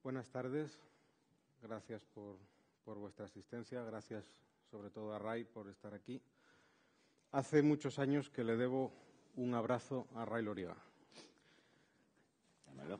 Buenas tardes. Gracias por vuestra asistencia. Gracias sobre todo a Ray por estar aquí. Hace muchos años que le debo un abrazo a Ray Loriga. Dámelo.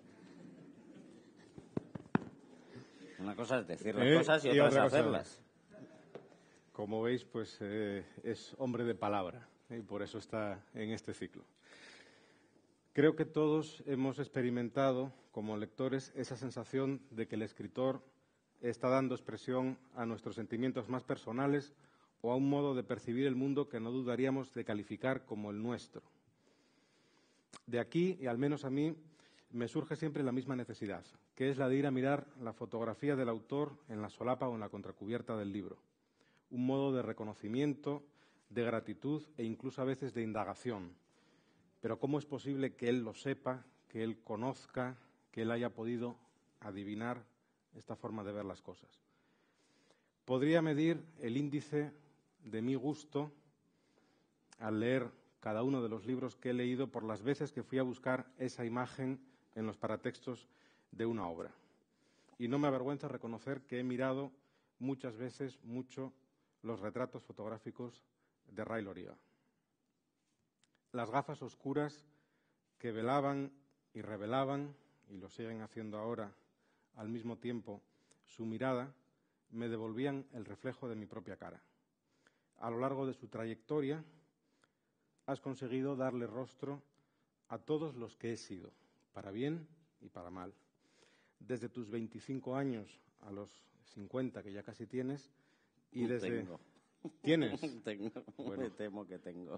Una cosa es decir las cosas y otra es hacerlas. Como veis, pues es hombre de palabra y por eso está en este ciclo. Creo que todos hemos experimentado, como lectores, esa sensación de que el escritor está dando expresión a nuestros sentimientos más personales o a un modo de percibir el mundo que no dudaríamos de calificar como el nuestro. De aquí, y al menos a mí, me surge siempre la misma necesidad, que es la de ir a mirar la fotografía del autor en la solapa o en la contracubierta del libro. Un modo de reconocimiento, de gratitud e incluso a veces de indagación. Pero ¿cómo es posible que él lo sepa, que él conozca, que él haya podido adivinar esta forma de ver las cosas? Podría medir el índice de mi gusto al leer cada uno de los libros que he leído por las veces que fui a buscar esa imagen en los paratextos de una obra. Y no me avergüenza reconocer que he mirado muchas veces mucho los retratos fotográficos de Ray Loriga. Las gafas oscuras que velaban y revelaban, y lo siguen haciendo ahora al mismo tiempo, su mirada, me devolvían el reflejo de mi propia cara. A lo largo de su trayectoria, has conseguido darle rostro a todos los que he sido, para bien y para mal. Desde tus 25 años a los 50, que ya casi tienes, y desde... Tengo. ¿Tienes? Tengo. Bueno. Me temo que tengo.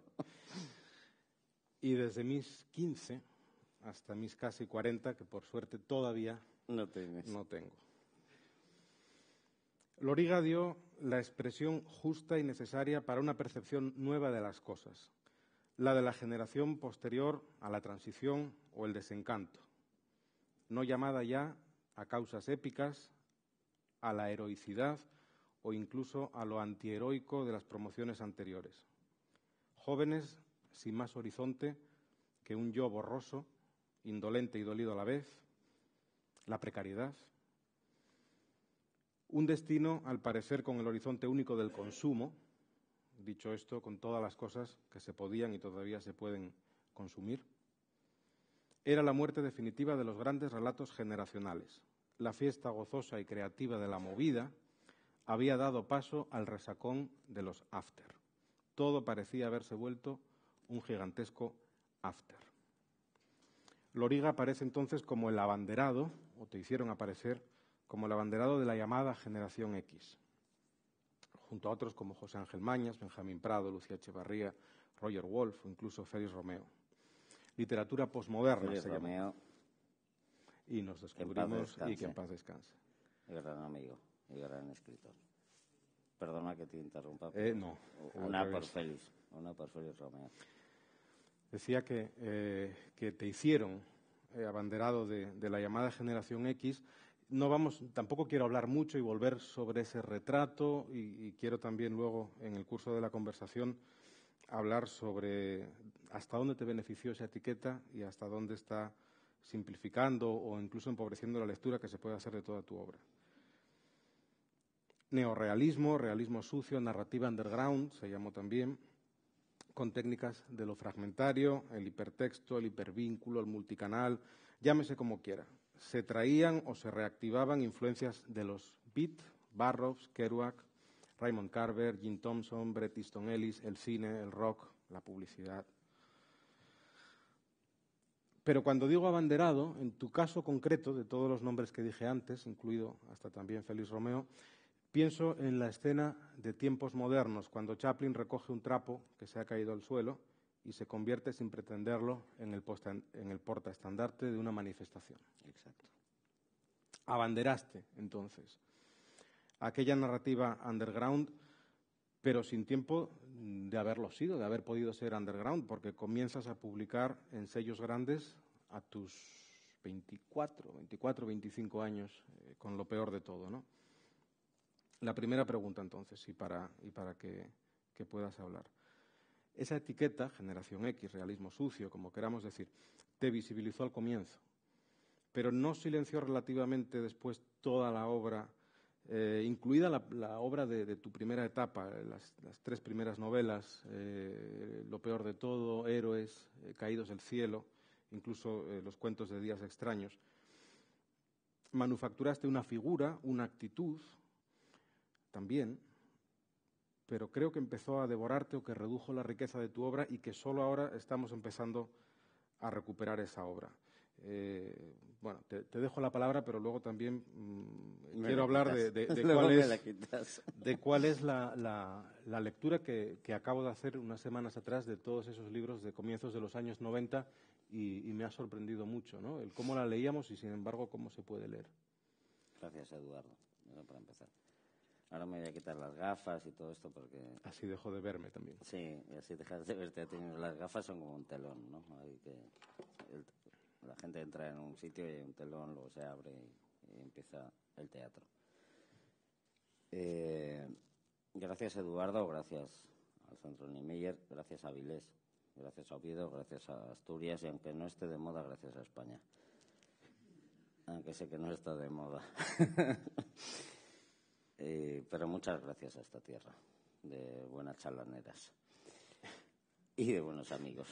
Y desde mis 15 hasta mis casi 40, que por suerte todavía No tienes. no tengo. Loriga dio la expresión justa y necesaria para una percepción nueva de las cosas, la de la generación posterior a la transición o el desencanto, no llamada ya a causas épicas, a la heroicidad o incluso a lo antiheroico de las promociones anteriores. Jóvenes sin más horizonte que un yo borroso, indolente y dolido a la vez, la precariedad, un destino, al parecer, con el horizonte único del consumo, dicho esto, con todas las cosas que se podían y todavía se pueden consumir. Era la muerte definitiva de los grandes relatos generacionales. La fiesta gozosa y creativa de la movida había dado paso al resacón de los after. Todo parecía haberse vuelto un gigantesco after. Loriga aparece entonces como el abanderado, o te hicieron aparecer como el abanderado de la llamada Generación X, junto a otros como José Ángel Mañas, Benjamín Prado, Lucía Echevarría, Roger Wolf o incluso Félix Romeo. Literatura posmoderna Félix se llamó. Romeo, Y nos descubrimos y que en paz descanse. Gran amigo y gran escritor. Perdona que te interrumpa. No. Una por Félix Romeo. Decía que te hicieron abanderado de la llamada Generación X. Tampoco quiero hablar mucho y volver sobre ese retrato y quiero también luego, en el curso de la conversación, hablar sobre hasta dónde te benefició esa etiqueta y hasta dónde está simplificando o incluso empobreciendo la lectura que se puede hacer de toda tu obra. Neorrealismo, realismo sucio, narrativa underground, se llamó también, con técnicas de lo fragmentario, el hipertexto, el hipervínculo, el multicanal, llámese como quiera. Se traían o se reactivaban influencias de los Beat, Burroughs, Kerouac, Raymond Carver, Jim Thompson, Bret Easton Ellis, el cine, el rock, la publicidad. Pero cuando digo abanderado, en tu caso concreto, de todos los nombres que dije antes, incluido hasta también Félix Romeo, pienso en la escena de Tiempos modernos, cuando Chaplin recoge un trapo que se ha caído al suelo y se convierte, sin pretenderlo, en el portaestandarte de una manifestación. Exacto. Abanderaste, entonces, aquella narrativa underground, pero sin tiempo de haberlo sido, de haber podido ser underground, porque comienzas a publicar en sellos grandes a tus 24, 25 años, con lo peor de todo, ¿no? La primera pregunta, entonces, y para que puedas hablar. Esa etiqueta, Generación X, realismo sucio, como queramos decir, te visibilizó al comienzo. pero no silenció relativamente después toda la obra, incluida la obra de tu primera etapa, las 3 primeras novelas, Lo peor de todo, Héroes, Caídos del cielo, incluso los cuentos de Días extraños. Manufacturaste una figura, una actitud, también, pero creo que empezó a devorarte o que redujo la riqueza de tu obra y que solo ahora estamos empezando a recuperar esa obra. Bueno, te dejo la palabra, pero luego también quiero hablar de cuál es la lectura que acabo de hacer unas semanas atrás de todos esos libros de comienzos de los años 90 y me ha sorprendido mucho, ¿no? El cómo la leíamos y, sin embargo, cómo se puede leer. Gracias, Eduardo. Para empezar. Ahora me voy a quitar las gafas y todo esto porque... Así dejo de verme también. Sí, y así dejas de verte a ti. Las gafas son como un telón, ¿no? Ahí que la gente entra en un sitio y hay un telón, luego se abre y empieza el teatro. Gracias, Eduardo, gracias al Centro Niemeyer, gracias a Avilés, gracias a Oviedo, gracias a Asturias y aunque no esté de moda, gracias a España. Aunque sé que no está de moda. Pero muchas gracias a esta tierra de buenas charlaneras y de buenos amigos.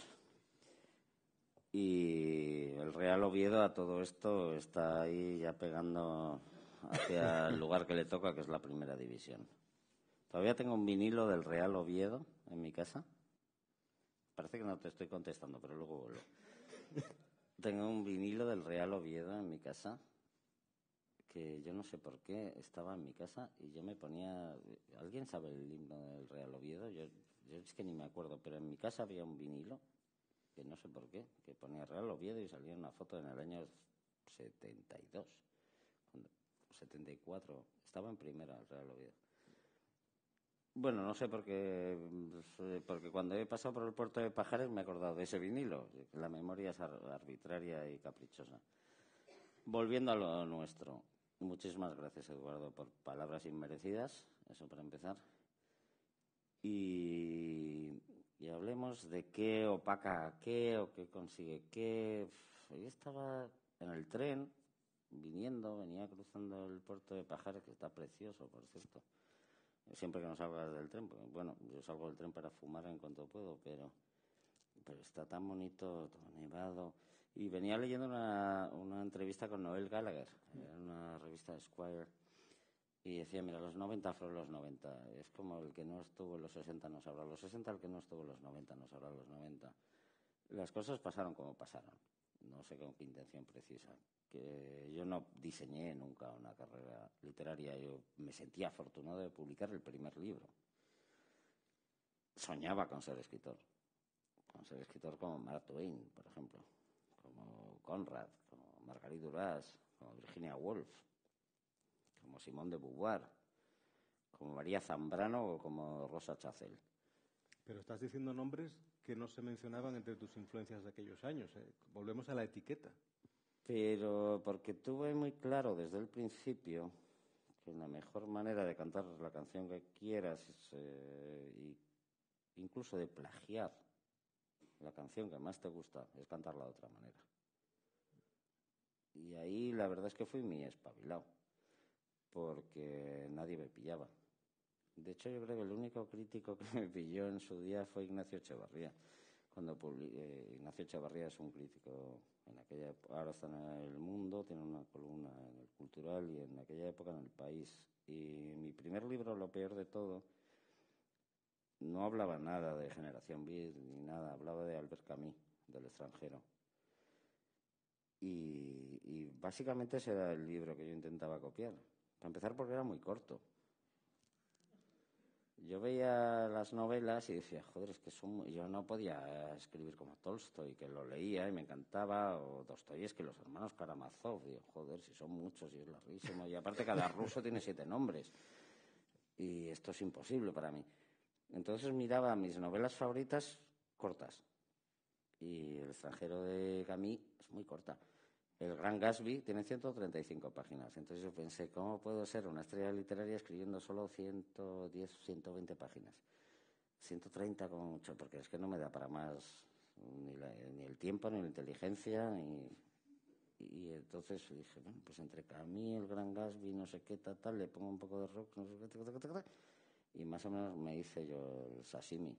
Y el Real Oviedo a todo esto está ahí ya pegando hacia el lugar que le toca, que es la primera división. Todavía tengo un vinilo del Real Oviedo en mi casa. Parece que no te estoy contestando, pero luego vuelvo. Tengo un vinilo del Real Oviedo en mi casa, que yo no sé por qué estaba en mi casa y yo me ponía... ¿Alguien sabe el himno del Real Oviedo? Yo es que ni me acuerdo, pero en mi casa había un vinilo, que no sé por qué, que ponía Real Oviedo y salía una foto en el año 72, 74, estaba en primera el Real Oviedo. Bueno, no sé por qué, porque cuando he pasado por el puerto de Pajares me he acordado de ese vinilo. La memoria es arbitraria y caprichosa. Volviendo a lo nuestro. Muchísimas gracias, Eduardo, por palabras inmerecidas, eso para empezar. Y hablemos de qué opaca a qué o qué consigue qué. Yo estaba en el tren, venía cruzando el puerto de Pajares, que está precioso, por cierto. Siempre que no salgas del tren, porque, bueno, yo salgo del tren para fumar en cuanto puedo, pero está tan bonito, todo nevado. Y venía leyendo una entrevista con Noel Gallagher, en una revista de Esquire, y decía, mira, los 90 fueron los 90. Es como el que no estuvo en los 60 no sabrá los 60, el que no estuvo en los 90 no sabrá los 90. Las cosas pasaron como pasaron, no sé con qué intención precisa. Que yo no diseñé nunca una carrera literaria, yo me sentía afortunado de publicar el primer libro. Soñaba con ser escritor como Mark Twain, por ejemplo, como Conrad, como Marguerite Duras, como Virginia Woolf, como Simone de Beauvoir, como María Zambrano o como Rosa Chacel. Pero estás diciendo nombres que no se mencionaban entre tus influencias de aquellos años. Volvemos a la etiqueta. Pero porque tuve muy claro desde el principio que la mejor manera de cantar la canción que quieras y incluso de plagiar la canción que más te gusta es cantarla de otra manera. Y ahí la verdad es que fui muy espabilado, porque nadie me pillaba. De hecho, yo creo que el único crítico que me pilló en su día fue Ignacio Echevarría. Ignacio Echevarría es un crítico, ahora está en El Mundo, tiene una columna en El Cultural y en aquella época en El País. Y mi primer libro, Lo peor de todo, no hablaba nada de Generación Beat ni nada, hablaba de Albert Camus, del extranjero. Y básicamente ese era el libro que yo intentaba copiar. Para empezar, porque era muy corto. Yo veía las novelas y decía, joder, es que yo no podía escribir como Tolstoy, que lo leía y me encantaba, o Dostoyevski, los hermanos Karamazov. Digo, joder, si son muchos y es larguísimo. Y aparte cada ruso tiene 7 nombres. Y esto es imposible para mí. Entonces miraba mis novelas favoritas cortas. Y El extranjero de Camus es muy corta. El Gran Gatsby tiene 135 páginas. Entonces yo pensé, ¿cómo puedo ser una estrella literaria escribiendo solo 110, 120 páginas? 130 como mucho, porque es que no me da para más ni el tiempo, ni la inteligencia, Y entonces dije, bueno, pues entre Camus, el Gran Gatsby, no sé qué, tal, le pongo un poco de rock, no sé qué, y más o menos me hice yo el sashimi.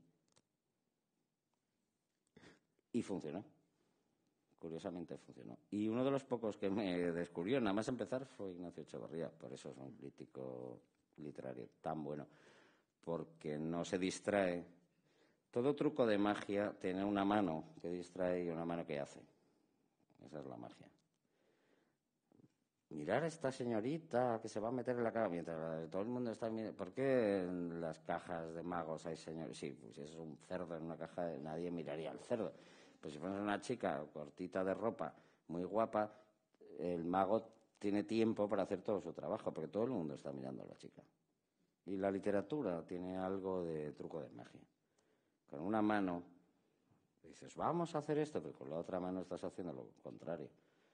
Y funcionó. Curiosamente funcionó. Y uno de los pocos que me descubrió, nada más empezar, fue Ignacio Echevarría. Por eso es un crítico literario tan bueno. Porque no se distrae. Todo truco de magia tiene una mano que distrae y una mano que hace. Esa es la magia. Mirar a esta señorita que se va a meter en la cama mientras todo el mundo está mirando. ¿Por qué en las cajas de magos hay señores? Sí, pues si es un cerdo en una caja, nadie miraría al cerdo. Pues si fuera una chica cortita de ropa, muy guapa, el mago tiene tiempo para hacer todo su trabajo, porque todo el mundo está mirando a la chica. Y la literatura tiene algo de truco de magia. Con una mano dices, vamos a hacer esto, pero con la otra mano estás haciendo lo contrario.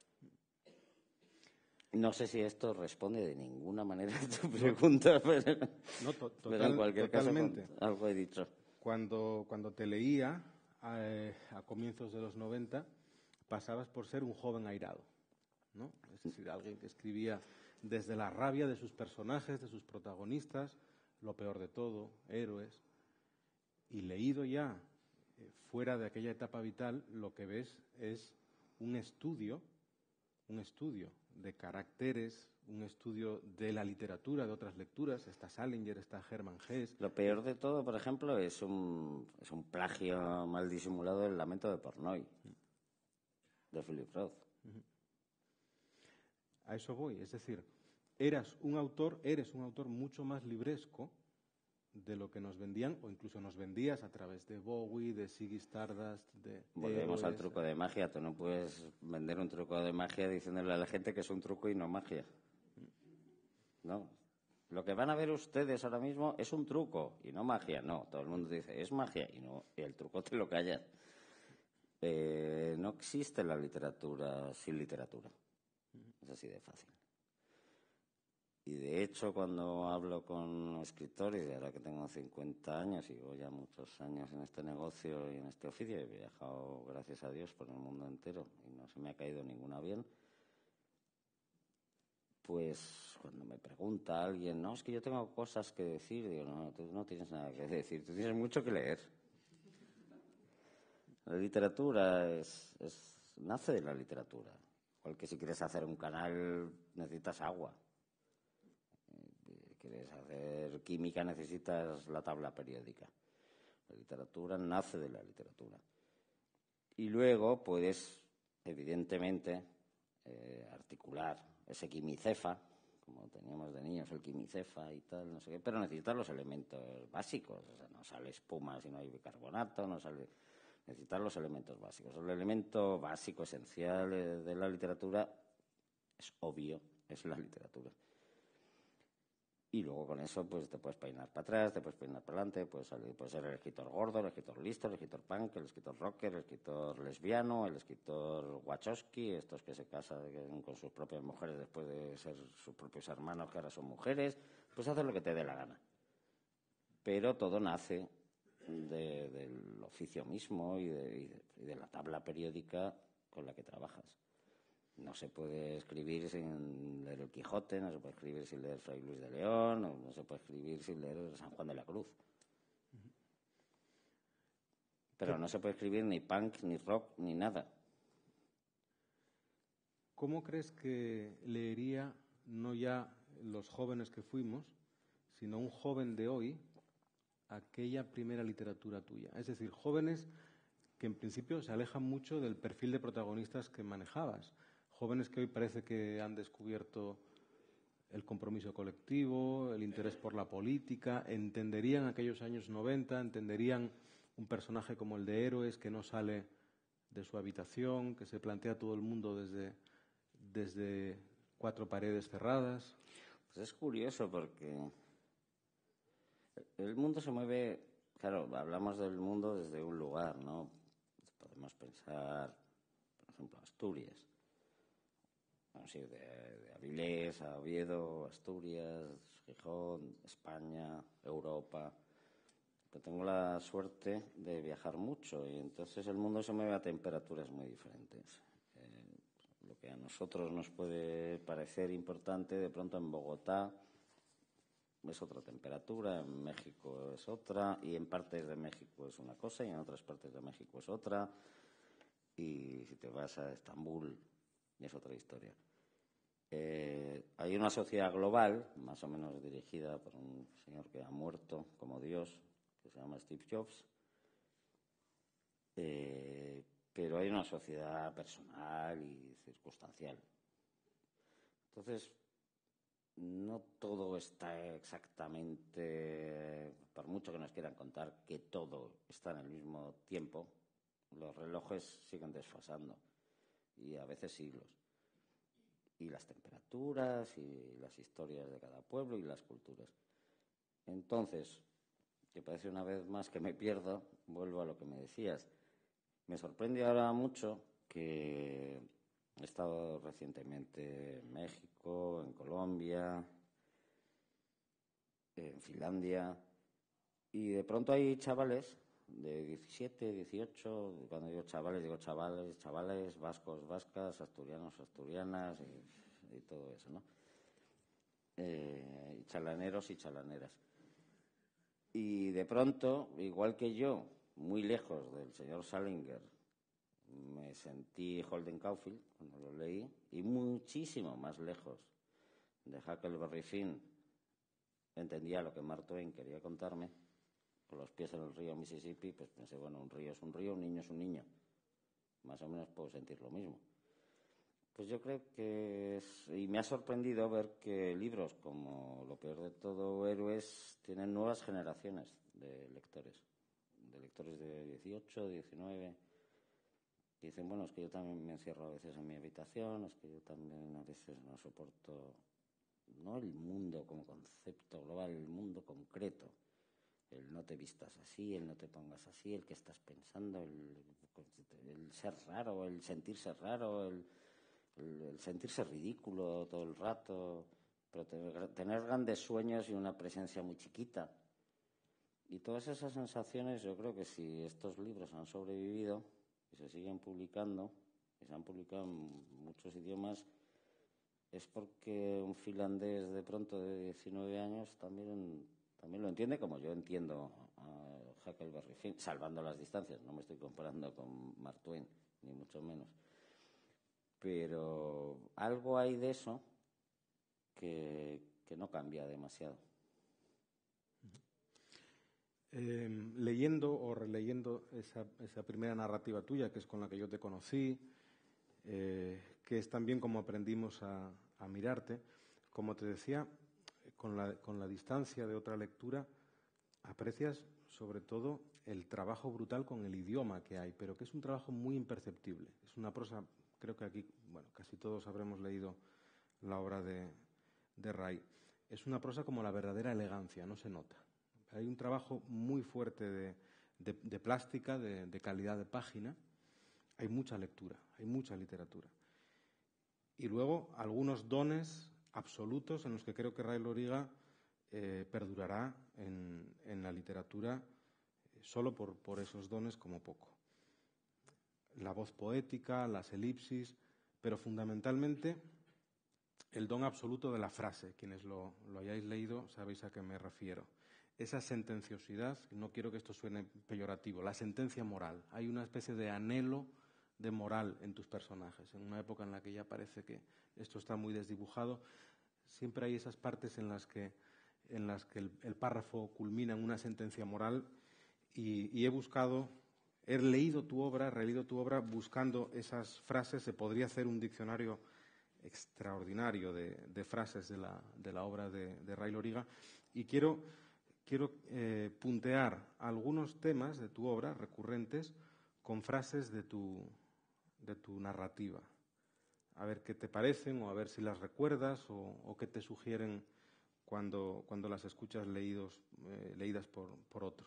No sé si esto responde de ninguna manera a tu pregunta, pero, pero en cualquier totalmente. caso algo he dicho. Cuando te leía a comienzos de los 90, pasabas por ser un joven airado, ¿no? Es decir, alguien que escribía desde la rabia de sus personajes, de sus protagonistas, lo peor de todo, héroes. Y leído ya fuera de aquella etapa vital, lo que ves es un estudio de caracteres, un estudio de la literatura, de otras lecturas. Está Salinger, está Hermann Hesse. Lo peor de todo, por ejemplo, es un plagio mal disimulado del Lamento de Portnoy, de Philip Roth. A eso voy, es decir, eres un autor mucho más libresco de lo que nos vendían, o incluso nos vendías a través de Bowie, de Ziggy Stardust, de Volvemos al truco de magia. Tú no puedes vender un truco de magia diciéndole a la gente que es un truco y no magia. No. Lo que van a ver ustedes ahora mismo es un truco y no magia. No, todo el mundo dice, es magia y el truco te lo callas. No existe la literatura sin literatura. Es así de fácil. Y de hecho, cuando hablo con escritores, y ahora que tengo 50 años y llevo ya muchos años en este negocio y en este oficio, he viajado, gracias a Dios, por el mundo entero y no se me ha caído ningún avión, pues cuando me pregunta alguien, no, es que yo tengo cosas que decir, digo, no, tú no tienes nada que decir, tú tienes mucho que leer. La literatura nace de la literatura. Igual que si quieres hacer un canal necesitas agua. Quieres hacer química, necesitas la tabla periódica. La literatura nace de la literatura. Y luego puedes, evidentemente, articular ese quimicefa, como teníamos de niños, el quimicefa y tal, no sé qué, pero necesitas los elementos básicos. O sea, no sale espuma si no hay bicarbonato, necesitas los elementos básicos. El elemento básico, esencial de la literatura es obvio, es la literatura. Y luego con eso pues te puedes peinar para atrás, te puedes peinar para adelante, puedes ser el escritor gordo, el escritor listo, el escritor punk, el escritor rocker, el escritor lesbiano, el escritor Wachowski, estos que se casan con sus propias mujeres después de ser sus propios hermanos que ahora son mujeres, pues haces lo que te dé la gana. Pero todo nace del oficio mismo y de la tabla periódica con la que trabajas. No se puede escribir sin leer el Quijote, no se puede escribir sin leer Fray Luis de León, no se puede escribir sin leer San Juan de la Cruz. Pero no se puede escribir ni punk, ni rock, ni nada. ¿Cómo crees que leería no ya los jóvenes que fuimos, sino un joven de hoy, aquella primera literatura tuya? Es decir, jóvenes que en principio se alejan mucho del perfil de protagonistas que manejabas. Jóvenes que hoy parece que han descubierto el compromiso colectivo, el interés por la política, entenderían aquellos años 90, entenderían un personaje como el de Héroes que no sale de su habitación, que se plantea todo el mundo desde cuatro paredes cerradas. Pues es curioso porque el mundo se mueve, claro, hablamos del mundo desde un lugar, ¿no? Podemos pensar, por ejemplo, Asturias. Vamos a ir de Avilés a Oviedo, Asturias, Gijón, España, Europa. Pero tengo la suerte de viajar mucho y entonces el mundo se mueve a temperaturas muy diferentes. lo que a nosotros nos puede parecer importante, de pronto en Bogotá es otra temperatura, en México es otra, y en partes de México es una cosa y en otras partes de México es otra, y si te vas a Estambul es otra historia. Hay una sociedad global, más o menos dirigida por un señor que ha muerto como Dios, que se llama Steve Jobs, pero hay una sociedad personal y circunstancial. Entonces, no todo está exactamente, por mucho que nos quieran contar que todo está en el mismo tiempo, los relojes siguen desfasando, y a veces siglos. Y las temperaturas y las historias de cada pueblo y las culturas. Entonces, que parece una vez más que me pierdo, vuelvo a lo que me decías. Me sorprende ahora mucho que he estado recientemente en México, en Colombia, en Finlandia, y de pronto hay chavales de 17, 18, cuando digo chavales, vascos, vascas, asturianos, asturianas y todo eso, ¿no? Y chalaneros y chalaneras. Y de pronto, igual que yo, muy lejos del señor Salinger, me sentí Holden Caulfield cuando lo leí, y muchísimo más lejos de Huckleberry Finn entendía lo que Mark Twain quería contarme, con los pies en el río Mississippi, pues pensé, bueno, un río es un río, un niño es un niño. Más o menos puedo sentir lo mismo. Pues yo creo que y me ha sorprendido ver que libros como Lo peor de todo, Héroes, tienen nuevas generaciones de lectores de 18, 19. Y dicen, bueno, es que yo también me encierro a veces en mi habitación, es que yo también a veces no soporto, no el mundo como concepto global, el mundo concreto. El no te vistas así, el no te pongas así, el que estás pensando, el ser raro, el sentirse raro, el sentirse ridículo todo el rato, pero tener grandes sueños y una presencia muy chiquita. Y todas esas sensaciones, yo creo que si estos libros han sobrevivido y se siguen publicando, y se han publicado en muchos idiomas, es porque un finlandés de pronto de 19 años también lo entiende como yo entiendo a Huckleberry Finn, salvando las distancias. No me estoy comparando con Mark Twain, ni mucho menos. Pero algo hay de eso que no cambia demasiado. Leyendo o releyendo esa primera narrativa tuya, que es con la que yo te conocí, que es también como aprendimos a mirarte, como te decía, con la distancia de otra lectura, aprecias sobre todo el trabajo brutal con el idioma que hay, pero que es un trabajo muy imperceptible. Es una prosa, creo que aquí, bueno, casi todos habremos leído la obra de Ray. Es una prosa como la verdadera elegancia, no se nota. Hay un trabajo muy fuerte de plástica, de calidad de página. Hay mucha lectura, hay mucha literatura. Y luego algunos dones absolutos en los que creo que Ray Loriga perdurará en la literatura solo por esos dones como poco. La voz poética, las elipsis, pero fundamentalmente el don absoluto de la frase. Quienes lo hayáis leído sabéis a qué me refiero. Esa sentenciosidad, no quiero que esto suene peyorativo, la sentencia moral. Hay una especie de anhelo de moral en tus personajes. En una época en la que ya parece que esto está muy desdibujado, siempre hay esas partes en las que el párrafo culmina en una sentencia moral y he releído tu obra buscando esas frases. Se podría hacer un diccionario extraordinario de frases de la obra de Ray Loriga, y quiero puntear algunos temas de tu obra recurrentes con frases de tu narrativa. A ver qué te parecen, o a ver si las recuerdas, o qué te sugieren cuando las escuchas leídas por otro.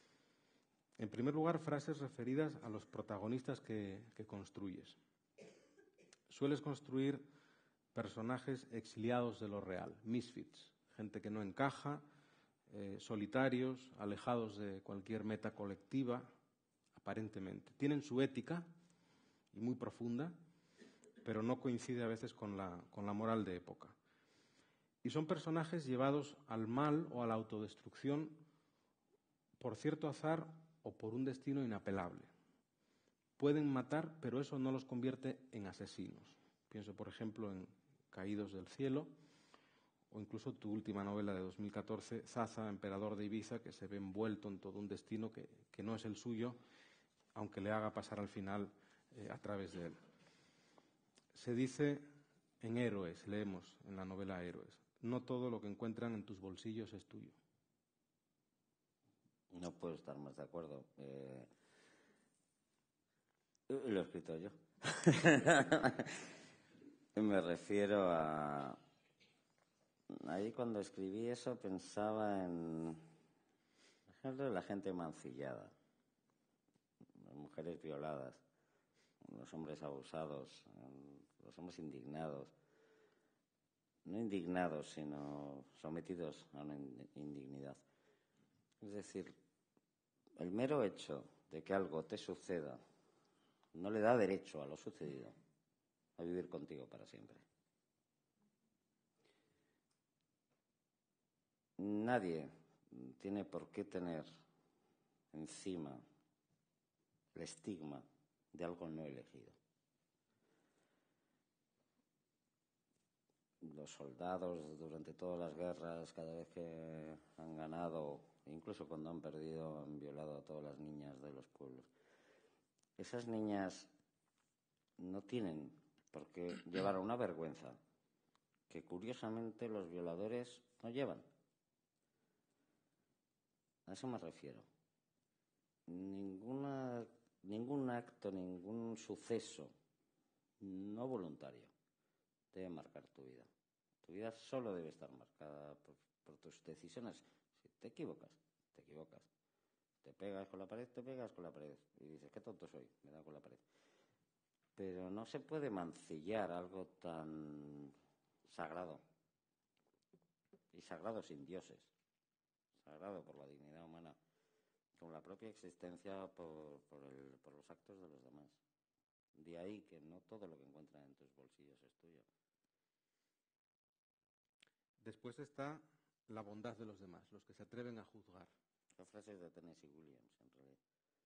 En primer lugar, frases referidas a los protagonistas que construyes. Sueles construir personajes exiliados de lo real, misfits, gente que no encaja, solitarios, alejados de cualquier meta colectiva, aparentemente. Tienen su ética, y muy profunda, pero no coincide a veces con la moral de época. Y son personajes llevados al mal o a la autodestrucción por cierto azar o por un destino inapelable. Pueden matar, pero eso no los convierte en asesinos. Pienso, por ejemplo, en Caídos del cielo, o incluso tu última novela de 2014, Zaza, emperador de Ibiza, que se ve envuelto en todo un destino que no es el suyo, aunque le haga pasar al final a través de él. Se dice en Héroes, leemos en la novela Héroes, no todo lo que encuentran en tus bolsillos es tuyo. No puedo estar más de acuerdo. Lo he escrito yo. Me refiero a... Ahí cuando escribí eso pensaba en, por ejemplo, la gente mancillada, las mujeres violadas, los hombres abusados, los hombres indignados. No indignados, sino sometidos a una indignidad. Es decir, el mero hecho de que algo te suceda no le da derecho a lo sucedido a vivir contigo para siempre. Nadie tiene por qué tener encima el estigma de algo no elegido. Los soldados durante todas las guerras, cada vez que han ganado, incluso cuando han perdido, han violado a todas las niñas de los pueblos. Esas niñas no tienen por qué llevar una vergüenza que curiosamente los violadores no llevan. A eso me refiero. Ningún acto, ningún suceso no voluntario debe marcar tu vida. Tu vida solo debe estar marcada por tus decisiones. Si te equivocas, te equivocas. Te pegas con la pared, te pegas con la pared. Y dices, qué tonto soy, me da con la pared. Pero no se puede mancillar algo tan sagrado. Y sagrado sin dioses. Sagrado por la dignidad humana. Con la propia existencia por los actos de los demás. De ahí que no todo lo que encuentran en tus bolsillos es tuyo. Después está la bondad de los demás, los que se atreven a juzgar. La frase es de Tennessee Williams, en realidad.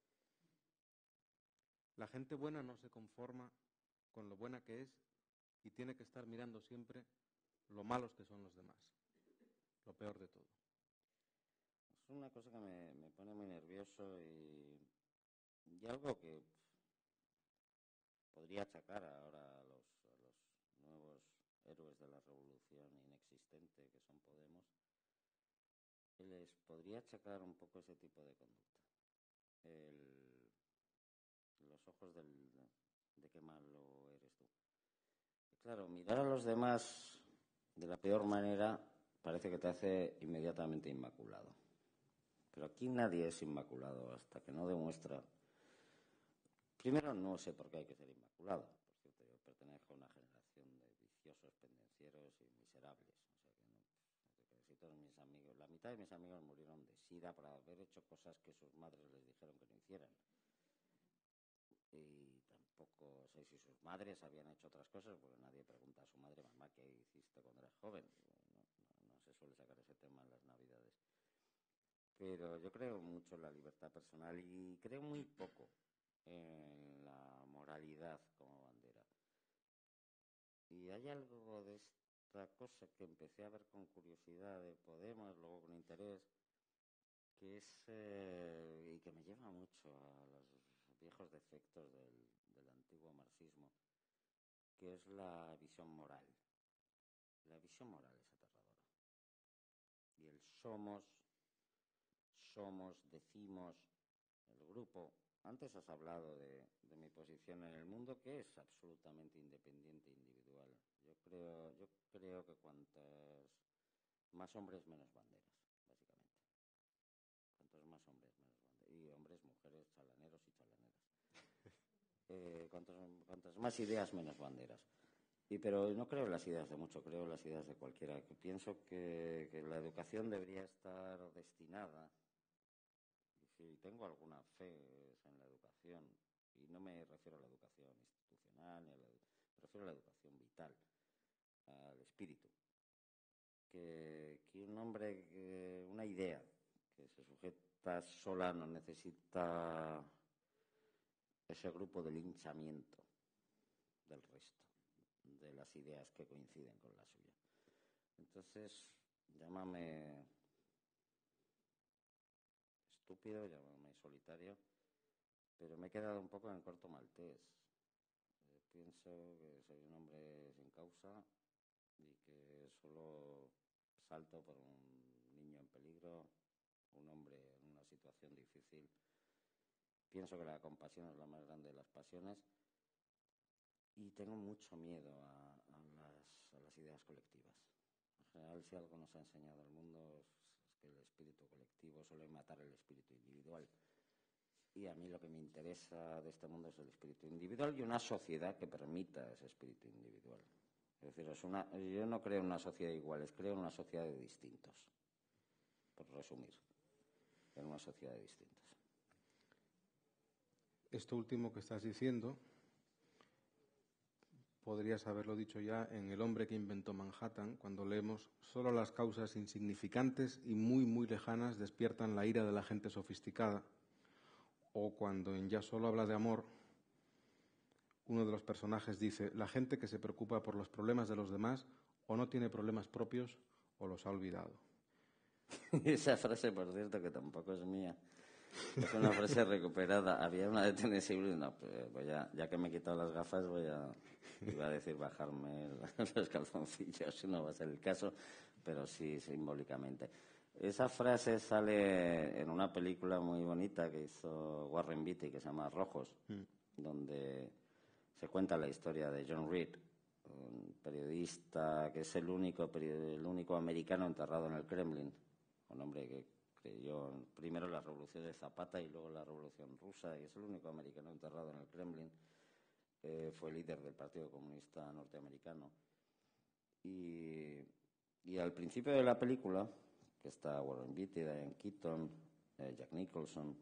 La gente buena no se conforma con lo buena que es y tiene que estar mirando siempre lo malos que son los demás, lo peor de todo. Es una cosa que me pone muy nervioso y algo que podría achacar ahora a los nuevos héroes de la revolución inexistente que son Podemos, les podría achacar un poco ese tipo de conducta. Los ojos de qué malo eres tú. Y claro, mirar a los demás de la peor manera parece que te hace inmediatamente inmaculado. Pero aquí nadie es inmaculado hasta que no demuestra. Primero, no sé por qué hay que ser inmaculado. Por cierto, yo pertenezco a una generación de viciosos, pendencieros y miserables. O sea que todos mis amigos, la mitad de mis amigos murieron de sida por haber hecho cosas que sus madres les dijeron que no hicieran. Y tampoco sé si sus madres habían hecho otras cosas, porque nadie pregunta a su madre, mamá, ¿qué hiciste cuando eras joven? No se suele sacar ese tema en las Navidades. Pero yo creo mucho en la libertad personal y creo muy poco en la moralidad como bandera. Y hay algo de esta cosa que empecé a ver con curiosidad de Podemos, luego con interés, que es y que me lleva mucho a los viejos defectos del antiguo marxismo, que es la visión moral. La visión moral es aterradora. Y el somos, decimos, el grupo. Antes has hablado de mi posición en el mundo, que es absolutamente independiente e individual. Yo creo que cuantas más hombres, menos banderas, básicamente. Cuantos más hombres, menos banderas. Y hombres, mujeres, chalaneros y chalaneras. Cuantas más ideas, menos banderas. Pero no creo en las ideas de mucho, creo en las ideas de cualquiera. Pienso que la educación debería estar destinada, y si tengo alguna fe en la educación, y no me refiero a la educación institucional, me prefiero la educación vital, al espíritu. Que un hombre, una idea que se sujeta sola no necesita ese grupo de linchamiento del resto, de las ideas que coinciden con la suya. Entonces, llámame estúpido, llámame solitario, pero me he quedado un poco en el Corto Maltés. Pienso que soy un hombre sin causa y que solo salto por un niño en peligro, un hombre en una situación difícil. Pienso que la compasión es la más grande de las pasiones y tengo mucho miedo a las ideas colectivas. En general, si algo nos ha enseñado el mundo es que el espíritu colectivo suele matar el espíritu individual. Y a mí lo que me interesa de este mundo es el espíritu individual y una sociedad que permita ese espíritu individual. Es decir, yo no creo en una sociedad de iguales, creo en una sociedad de distintos. Por resumir, en una sociedad de distintos. Esto último que estás diciendo, podrías haberlo dicho ya en El hombre que inventó Manhattan, cuando leemos: solo las causas insignificantes y muy, muy lejanas despiertan la ira de la gente sofisticada. O cuando en Ya solo habla de amor, uno de los personajes dice: la gente que se preocupa por los problemas de los demás o no tiene problemas propios o los ha olvidado. Esa frase, por cierto, que tampoco es mía. Es una frase recuperada. Había una de Tennessee Williams. No, pues ya que me he quitado las gafas, iba a decir bajarme los calzoncillos, si no va a ser el caso, pero sí simbólicamente. Esa frase sale en una película muy bonita que hizo Warren Beatty, que se llama Rojos, donde se cuenta la historia de John Reed, un periodista que es el único americano enterrado en el Kremlin, un hombre que creyó primero la revolución de Zapata y luego la revolución rusa, y es el único americano enterrado en el Kremlin. Fue líder del Partido Comunista Norteamericano. Y al principio de la película, que está Warren Beatty, Diane Keaton, Jack Nicholson,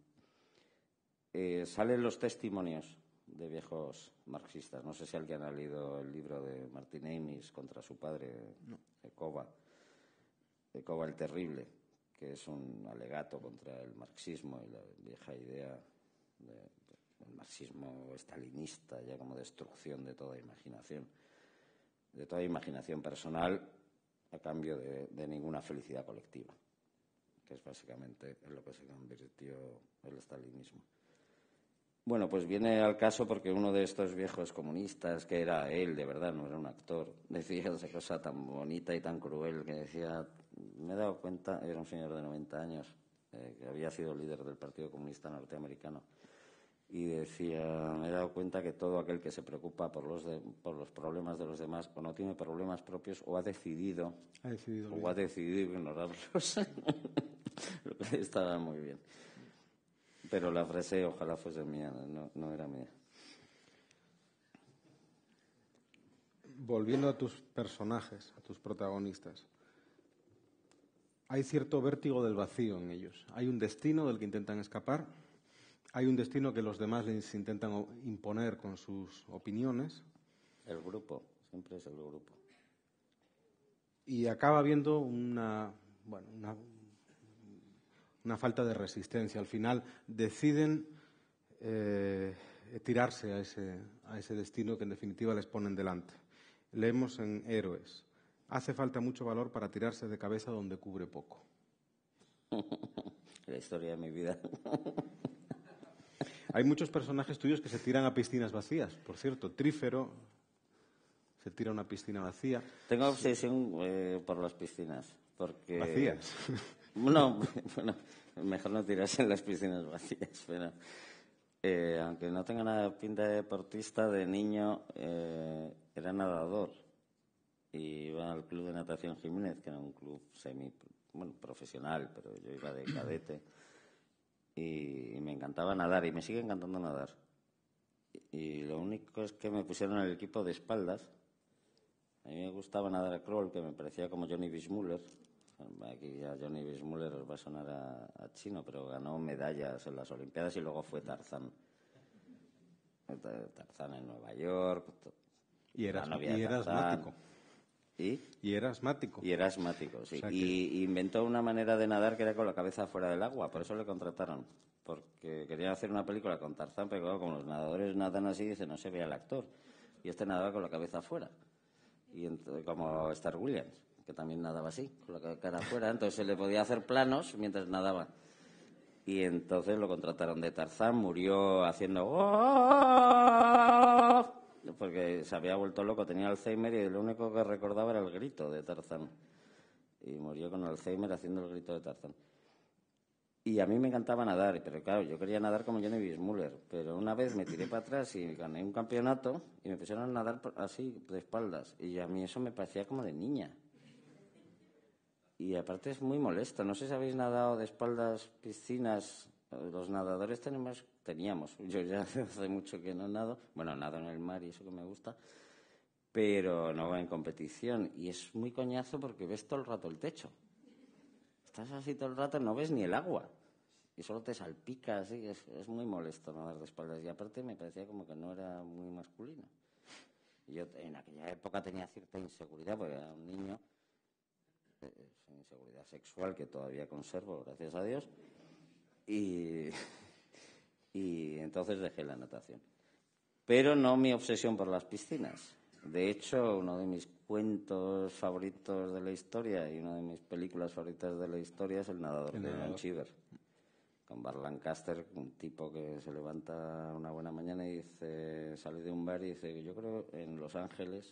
salen los testimonios de viejos marxistas. No sé si alguien ha leído el libro de Martin Amis contra su padre, no. Ekova el Terrible, que es un alegato contra el marxismo y la vieja idea del marxismo estalinista, ya como destrucción de toda imaginación personal a cambio de ninguna felicidad colectiva, que es básicamente en lo que se convirtió el estalinismo. Bueno, pues viene al caso porque uno de estos viejos comunistas, que era él, de verdad, no era un actor, decía esa cosa tan bonita y tan cruel que decía, me he dado cuenta, era un señor de 90 años, que había sido líder del Partido Comunista Norteamericano, y decía, me he dado cuenta que todo aquel que se preocupa por los problemas de los demás o no tiene problemas propios o ha decidido ignorarlos. Estaba muy bien. Pero la frase ojalá fuese mía, no era mía. Volviendo a tus personajes, a tus protagonistas, hay cierto vértigo del vacío en ellos. Hay un destino del que intentan escapar, hay un destino que los demás les intentan imponer con sus opiniones. El grupo, siempre es el grupo. Y acaba habiendo una falta de resistencia. Al final deciden tirarse a ese destino que en definitiva les ponen delante. Leemos en Héroes: hace falta mucho valor para tirarse de cabeza donde cubre poco. La historia de mi vida. Hay muchos personajes tuyos que se tiran a piscinas vacías. Por cierto, Trífero se tira a una piscina vacía. Tengo obsesión por las piscinas. Porque... ¿Vacías? No, bueno, mejor no tirarse en las piscinas vacías, pero aunque no tenga nada pinta de deportista, de niño era nadador y iba al club de natación Jiménez, que era un club profesional, pero yo iba de cadete y me encantaba nadar y me sigue encantando nadar. Y lo único es que me pusieron en el equipo de espaldas. A mí me gustaba nadar a crawl, que me parecía como Johnny Weissmuller. Aquí ya Johnny Weissmuller os va a sonar a chino, pero ganó medallas en las Olimpiadas y luego fue Tarzán. Tarzán en Nueva York. Y era Tarzán. asmático. ¿Y? Y era asmático. Y era asmático, sí. O sea que... Y inventó una manera de nadar que era con la cabeza fuera del agua, por eso le contrataron. Porque querían hacer una película con Tarzán, pero claro, como los nadadores nadan así, dice, no se ve al actor. Y este nadaba con la cabeza afuera. Y como Star Williams, que también nadaba así, con la cara afuera. Entonces se le podía hacer planos mientras nadaba. Y entonces lo contrataron de Tarzán, murió haciendo... porque se había vuelto loco, tenía Alzheimer y lo único que recordaba era el grito de Tarzán. Y murió con Alzheimer haciendo el grito de Tarzán. Y a mí me encantaba nadar, pero claro, yo quería nadar como Johnny Weissmuller. Pero una vez me tiré para atrás y gané un campeonato y me pusieron a nadar así, de espaldas. Y a mí eso me parecía como de niña. Y aparte es muy molesto. No sé si habéis nadado de espaldas, piscinas. Los nadadores teníamos. Yo ya hace mucho que no nado. Bueno, nado en el mar y eso que me gusta. Pero no en competición. Y es muy coñazo porque ves todo el rato el techo. Estás así todo el rato, no ves ni el agua. Y solo te salpica, así. Es muy molesto nadar de espaldas. Y aparte me parecía como que no era muy masculino. Y yo en aquella época tenía cierta inseguridad porque era un niño. Inseguridad sexual que todavía conservo, gracias a Dios. Y entonces dejé la natación. Pero no mi obsesión por las piscinas. De hecho, uno de mis cuentos favoritos de la historia y una de mis películas favoritas de la historia es El nadador de John Cheever. Con Burt Lancaster, un tipo que se levanta una buena mañana y dice, sale de un bar y dice, yo creo en Los Ángeles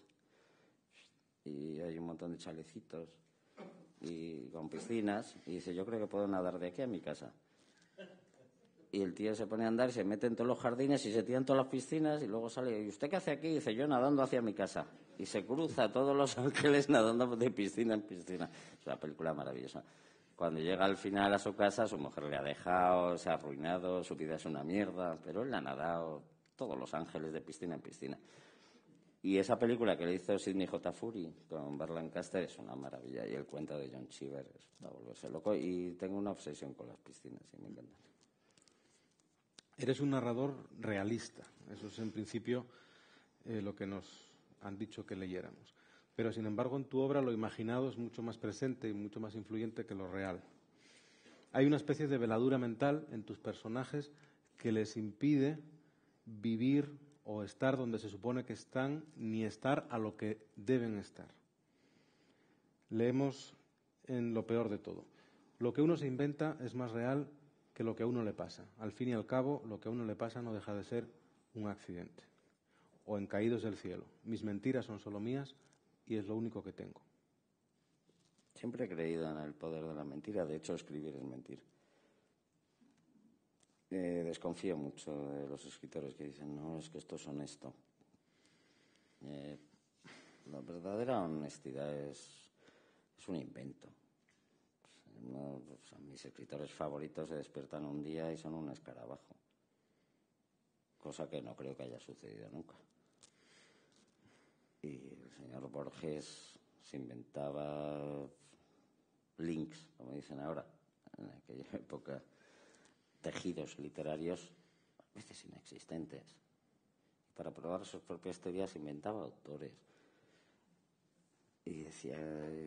y hay un montón de chalecitos y con piscinas, y dice, yo creo que puedo nadar de aquí a mi casa. Y el tío se pone a andar, se mete en todos los jardines y se tira en todas las piscinas y luego sale, ¿y usted qué hace aquí? Y dice, yo nadando hacia mi casa. Y se cruza todos Los Ángeles nadando de piscina en piscina. Es una película maravillosa. Cuando llega al final a su casa, su mujer le ha dejado, se ha arruinado, su vida es una mierda, pero él ha nadado todos Los Ángeles de piscina en piscina. Y esa película que le hizo Sidney J. Furie con Burt Lancaster es una maravilla. Y el cuento de John Cheever es para volverse loco. Y tengo una obsesión con las piscinas y me encantan. Eres un narrador realista. Eso es en principio lo que nos han dicho que leyéramos. Pero sin embargo en tu obra lo imaginado es mucho más presente y mucho más influyente que lo real. Hay una especie de veladura mental en tus personajes que les impide vivir o estar donde se supone que están, ni estar a lo que deben estar. Leemos en Lo peor de todo. Lo que uno se inventa es más real que lo que a uno le pasa. Al fin y al cabo, lo que a uno le pasa no deja de ser un accidente. O en Caídos del cielo. Mis mentiras son solo mías y es lo único que tengo. Siempre he creído en el poder de la mentira. De hecho, escribir es mentir. Desconfío mucho de los escritores que dicen, no, es que esto es honesto. La verdadera honestidad es un invento. Mis escritores favoritos se despiertan un día y son un escarabajo. Cosa que no creo que haya sucedido nunca. Y el señor Borges se inventaba links, como dicen ahora, en aquella época, tejidos literarios, a veces inexistentes. Para probar sus propias teorías inventaba autores. Y decía,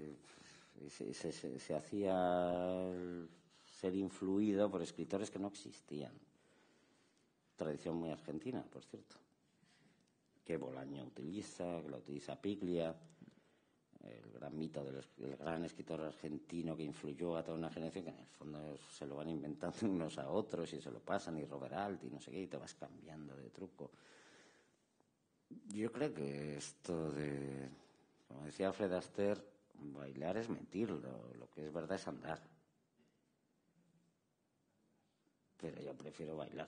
se hacía ser influido por escritores que no existían. Tradición muy argentina, por cierto. Que Bolaño utiliza, que la utiliza Piglia, el gran mito del gran escritor argentino que influyó a toda una generación, que en el fondo se lo van inventando unos a otros y se lo pasan, y Robert Alt y no sé qué, y te vas cambiando de truco. Yo creo que esto de, como decía Fred Astaire, bailar es mentir, lo que es verdad es andar. Pero yo prefiero bailar.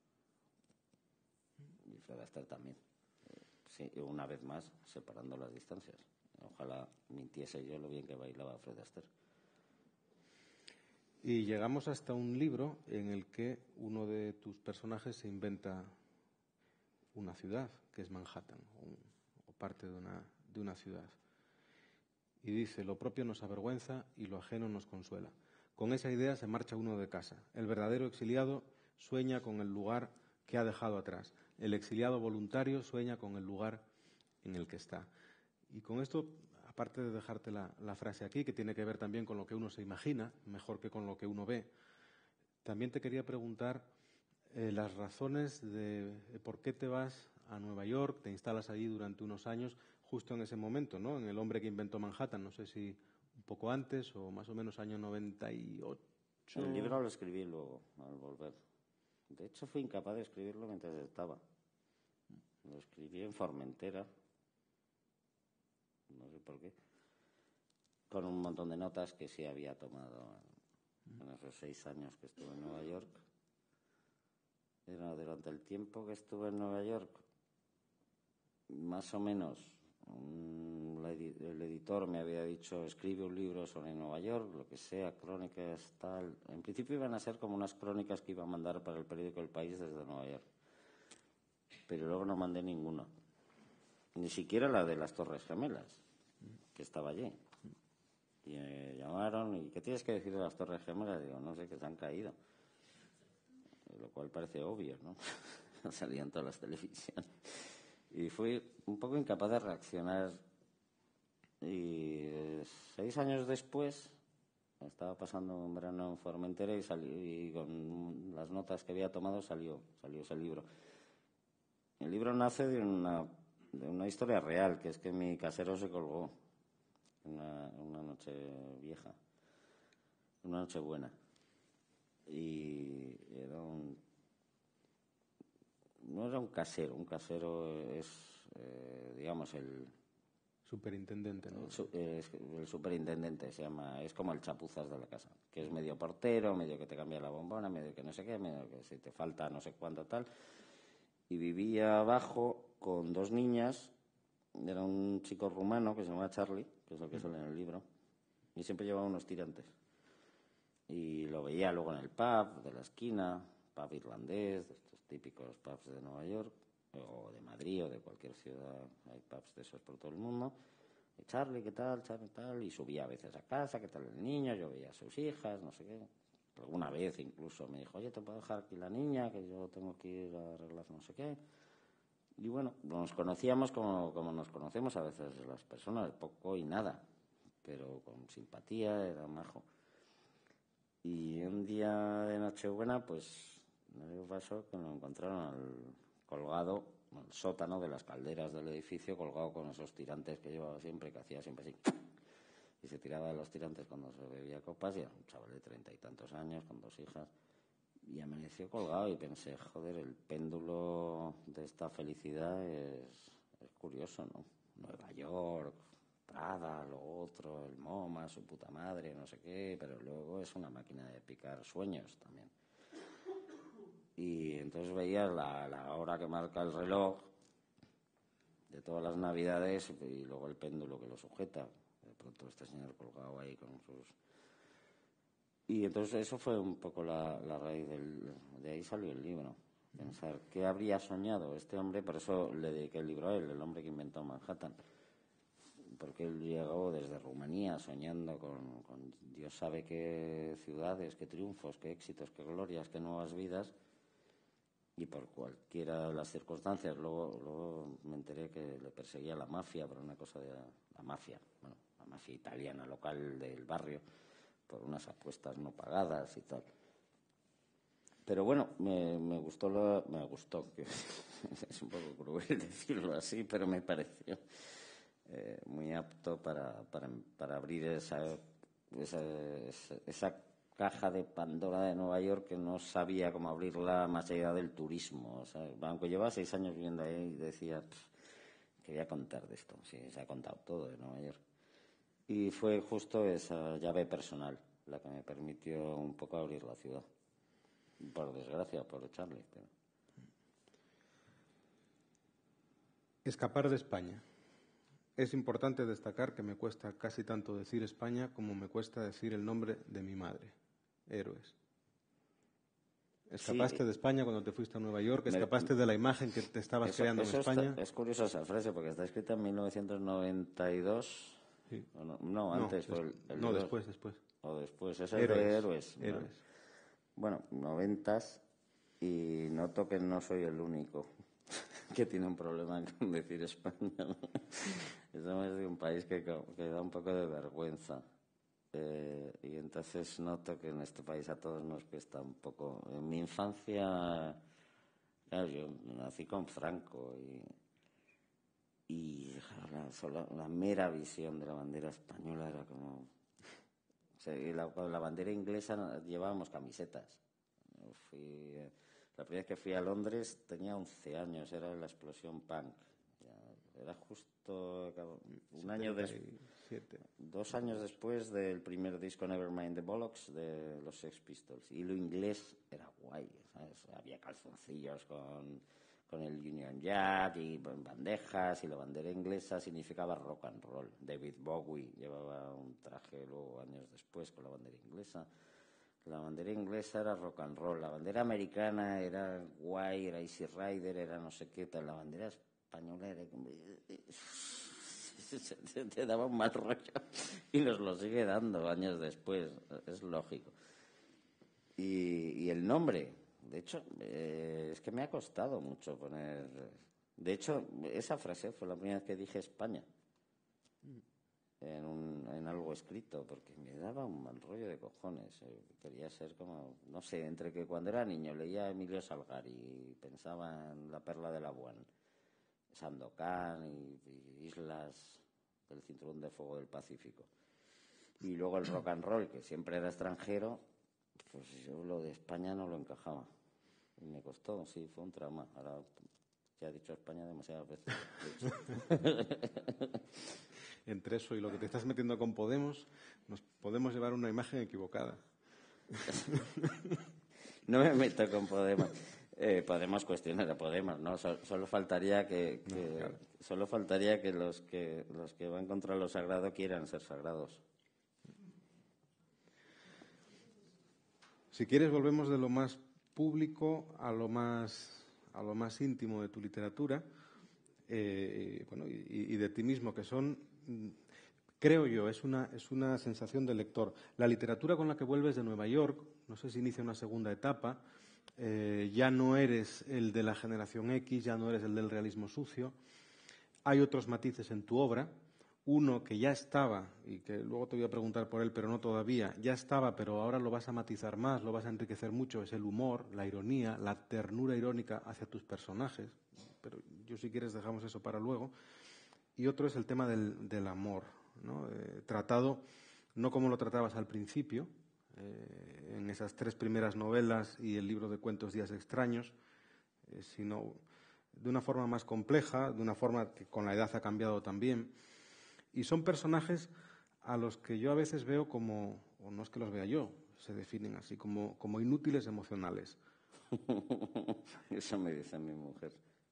Y Fred Astaire también. Sí, una vez más, separando las distancias. Ojalá mintiese yo lo bien que bailaba Fred Astaire. Y llegamos hasta un libro en el que uno de tus personajes se inventa una ciudad, que es Manhattan, o parte de una ciudad. Y dice, lo propio nos avergüenza y lo ajeno nos consuela. Con esa idea se marcha uno de casa. El verdadero exiliado sueña con el lugar que ha dejado atrás. El exiliado voluntario sueña con el lugar en el que está. Y con esto, aparte de dejarte la frase aquí, que tiene que ver también con lo que uno se imagina, mejor que con lo que uno ve, también te quería preguntar las razones de por qué te vas a Nueva York, te instalas allí durante unos años, justo en ese momento, ¿no? En El hombre que inventó Manhattan, no sé si un poco antes o más o menos año 98. El libro lo escribí luego, al volver. De hecho, fui incapaz de escribirlo mientras estaba. Lo escribí en Formentera, no sé por qué, con un montón de notas que sí había tomado en esos 6 años que estuve en Nueva York. Era durante el tiempo que estuve en Nueva York, más o menos, el editor me había dicho, escribe un libro sobre Nueva York, lo que sea, crónicas, tal. En principio iban a ser como unas crónicas que iba a mandar para el periódico El País desde Nueva York. Pero luego no mandé ninguna. Ni siquiera la de las Torres Gemelas, que estaba allí. Y me llamaron, ¿y qué tienes que decir de las Torres Gemelas? Digo, no sé, que se han caído. Lo cual parece obvio, ¿no? Salían todas las televisiones. Y fui un poco incapaz de reaccionar. Y 6 años después, estaba pasando un verano en Formentera y con las notas que había tomado salió ese libro. El libro nace de una historia real, que es que mi casero se colgó una noche vieja, una noche buena. Y no era un casero es, digamos, el superintendente, ¿no? El superintendente se llama, es como el chapuzas de la casa, que es medio portero, medio que te cambia la bombona, medio que no sé qué, medio que si te falta no sé cuánto tal. Y vivía abajo con 2 niñas. Era un chico rumano que se llama Charlie, que es el que sale en el libro, y siempre llevaba unos tirantes. Y lo veía luego en el pub de la esquina, pub irlandés, de estos típicos pubs de Nueva York, o de Madrid o de cualquier ciudad, hay pubs de esos por todo el mundo. Y Charlie, ¿qué tal? Charlie, tal. Y subía a veces a casa, ¿qué tal el niño? Yo veía a sus hijas, no sé qué. Alguna vez incluso me dijo, oye, ¿te puedo dejar aquí la niña? Que yo tengo que ir a arreglar no sé qué. Y bueno, nos conocíamos como nos conocemos a veces las personas, poco y nada, pero con simpatía, era majo. Y un día de Nochebuena, pues me pasó que lo encontraron colgado, en el sótano de las calderas del edificio, colgado con esos tirantes que llevaba siempre, que hacía siempre así. Y se tiraba de los tirantes cuando se bebía copas, y era un chaval de 30 y tantos años, con 2 hijas. Y amaneció colgado y pensé, joder, el péndulo de esta felicidad es curioso, ¿no? Nueva York, Prada, lo otro, el MoMA, su puta madre, no sé qué, pero luego es una máquina de picar sueños también. Y entonces veías la hora que marca el reloj de todas las navidades y luego el péndulo que lo sujeta. De pronto este señor colgado ahí con sus... Y entonces eso fue un poco la raíz de ahí salió el libro. Pensar qué habría soñado este hombre, por eso le dediqué el libro a él, El hombre que inventó Manhattan. Porque él llegó desde Rumanía soñando con Dios sabe qué ciudades, qué triunfos, qué éxitos, qué glorias, qué nuevas vidas. Y por cualquiera de las circunstancias, luego me enteré que le perseguía la mafia por una cosa de la mafia italiana local del barrio, por unas apuestas no pagadas y tal. Pero bueno, me gustó, que es un poco cruel decirlo así, pero me pareció muy apto para abrir esa caja de Pandora de Nueva York, que no sabía cómo abrirla más allá del turismo. O sea, aunque llevaba 6 años viviendo ahí, decía, quería contar de esto. Sí, se ha contado todo de Nueva York. Y fue justo esa llave personal la que me permitió un poco abrir la ciudad. Por desgracia, por Charlie. Pero... Escapar de España. Es importante destacar que me cuesta casi tanto decir España como me cuesta decir el nombre de mi madre, Héroes. ¿Escapaste de España cuando te fuiste a Nueva York? ¿Escapaste de la imagen que te estabas creando en España? Es curiosa esa frase porque está escrita en 1992. Sí. No, antes fue el no, después. O después, ese es de Héroes. Bueno, 90s, y noto que no soy el único. que tiene un problema con decir España, ¿no? Somos de un país que da un poco de vergüenza. Y entonces noto que en este país a todos nos cuesta un poco. En mi infancia, claro, yo nací con Franco y la mera visión de la bandera española era como... O sea, con la bandera inglesa llevábamos camisetas. La primera vez que fui a Londres tenía 11 años, era la explosión punk. Era justo un año después, 2 años después del primer disco Nevermind the Bollocks de los Sex Pistols. Y lo inglés era guay, ¿sabes? Había calzoncillos con el Union Jack y bandejas, y la bandera inglesa significaba rock and roll. David Bowie llevaba un traje luego años después con la bandera inglesa. La bandera inglesa era rock and roll, la bandera americana era guay, era Easy Rider, era no sé qué tal, la bandera española era... te daba un mal rollo y nos lo sigue dando años después, es lógico. Y el nombre, de hecho, es que me ha costado mucho poner... De hecho, esa frase fue la primera vez que dije España. En algo escrito, porque me daba un mal rollo de cojones. Quería ser como, no sé, entre que cuando era niño leía a Emilio Salgari y pensaba en La perla de Labuan, Sandokan y islas del cinturón de fuego del Pacífico, y luego el rock and roll, que siempre era extranjero, pues yo lo de España no lo encajaba y me costó, sí, fue un trauma. Ahora ya he dicho España demasiadas veces. Entre eso y lo que te estás metiendo con Podemos, nos podemos llevar una imagen equivocada. No me meto con Podemos. Podemos cuestionar a Podemos, ¿no? Solo faltaría que claro. Solo faltaría que los que van contra lo sagrado quieran ser sagrados. Si quieres, volvemos de lo más público a lo más íntimo de tu literatura, bueno, y de ti mismo, que son, creo yo, es una sensación del lector. La literatura con la que vuelves de Nueva York, no sé si inicia una segunda etapa, ya no eres el de la generación X, ya no eres el del realismo sucio. Hay otros matices en tu obra. Uno que ya estaba, y que luego te voy a preguntar por él, pero no todavía, ya estaba, pero ahora lo vas a matizar más, lo vas a enriquecer mucho, es el humor, la ironía, la ternura irónica hacia tus personajes. Pero yo, si quieres, dejamos eso para luego. Y otro es el tema del amor, ¿no? Tratado no como lo tratabas al principio, en esas 3 primeras novelas y el libro de cuentos Días extraños, sino de una forma más compleja, de una forma que con la edad ha cambiado también. Y son personajes a los que yo a veces veo como, o no es que los vea yo, se definen así, como inútiles emocionales. Eso me dice mi mujer.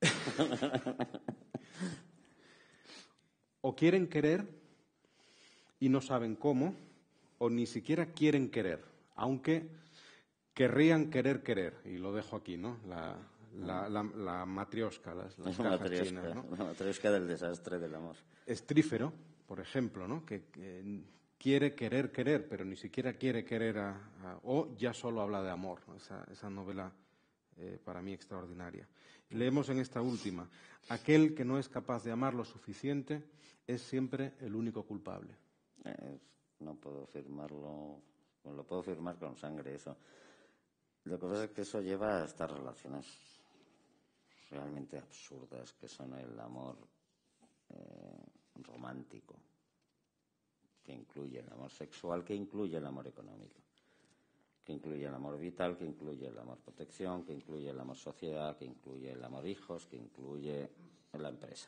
O quieren querer y no saben cómo, o ni siquiera quieren querer, aunque querrían querer, y lo dejo aquí, ¿no? La matrioska, las cajas chinas, ¿no? La matrioska del desastre del amor. Estrífero, por ejemplo, ¿no? Que quiere querer, pero ni siquiera quiere querer o ya solo habla de amor, ¿no? Esa novela para mí extraordinaria. Leemos en esta última: aquel que no es capaz de amar lo suficiente es siempre el único culpable. No puedo firmarlo, lo puedo firmar con sangre eso. Lo que pasa es que eso lleva a estas relaciones realmente absurdas, que son el amor romántico, que incluye el amor sexual, que incluye el amor económico, que incluye el amor vital, que incluye el amor protección, que incluye el amor sociedad, que incluye el amor hijos, que incluye la empresa.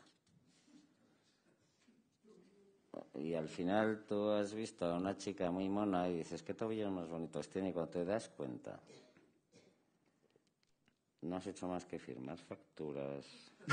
Y al final tú has visto a una chica muy mona y dices, ¿qué tobillos más bonitos tiene? Y cuando te das cuenta, no has hecho más que firmar facturas.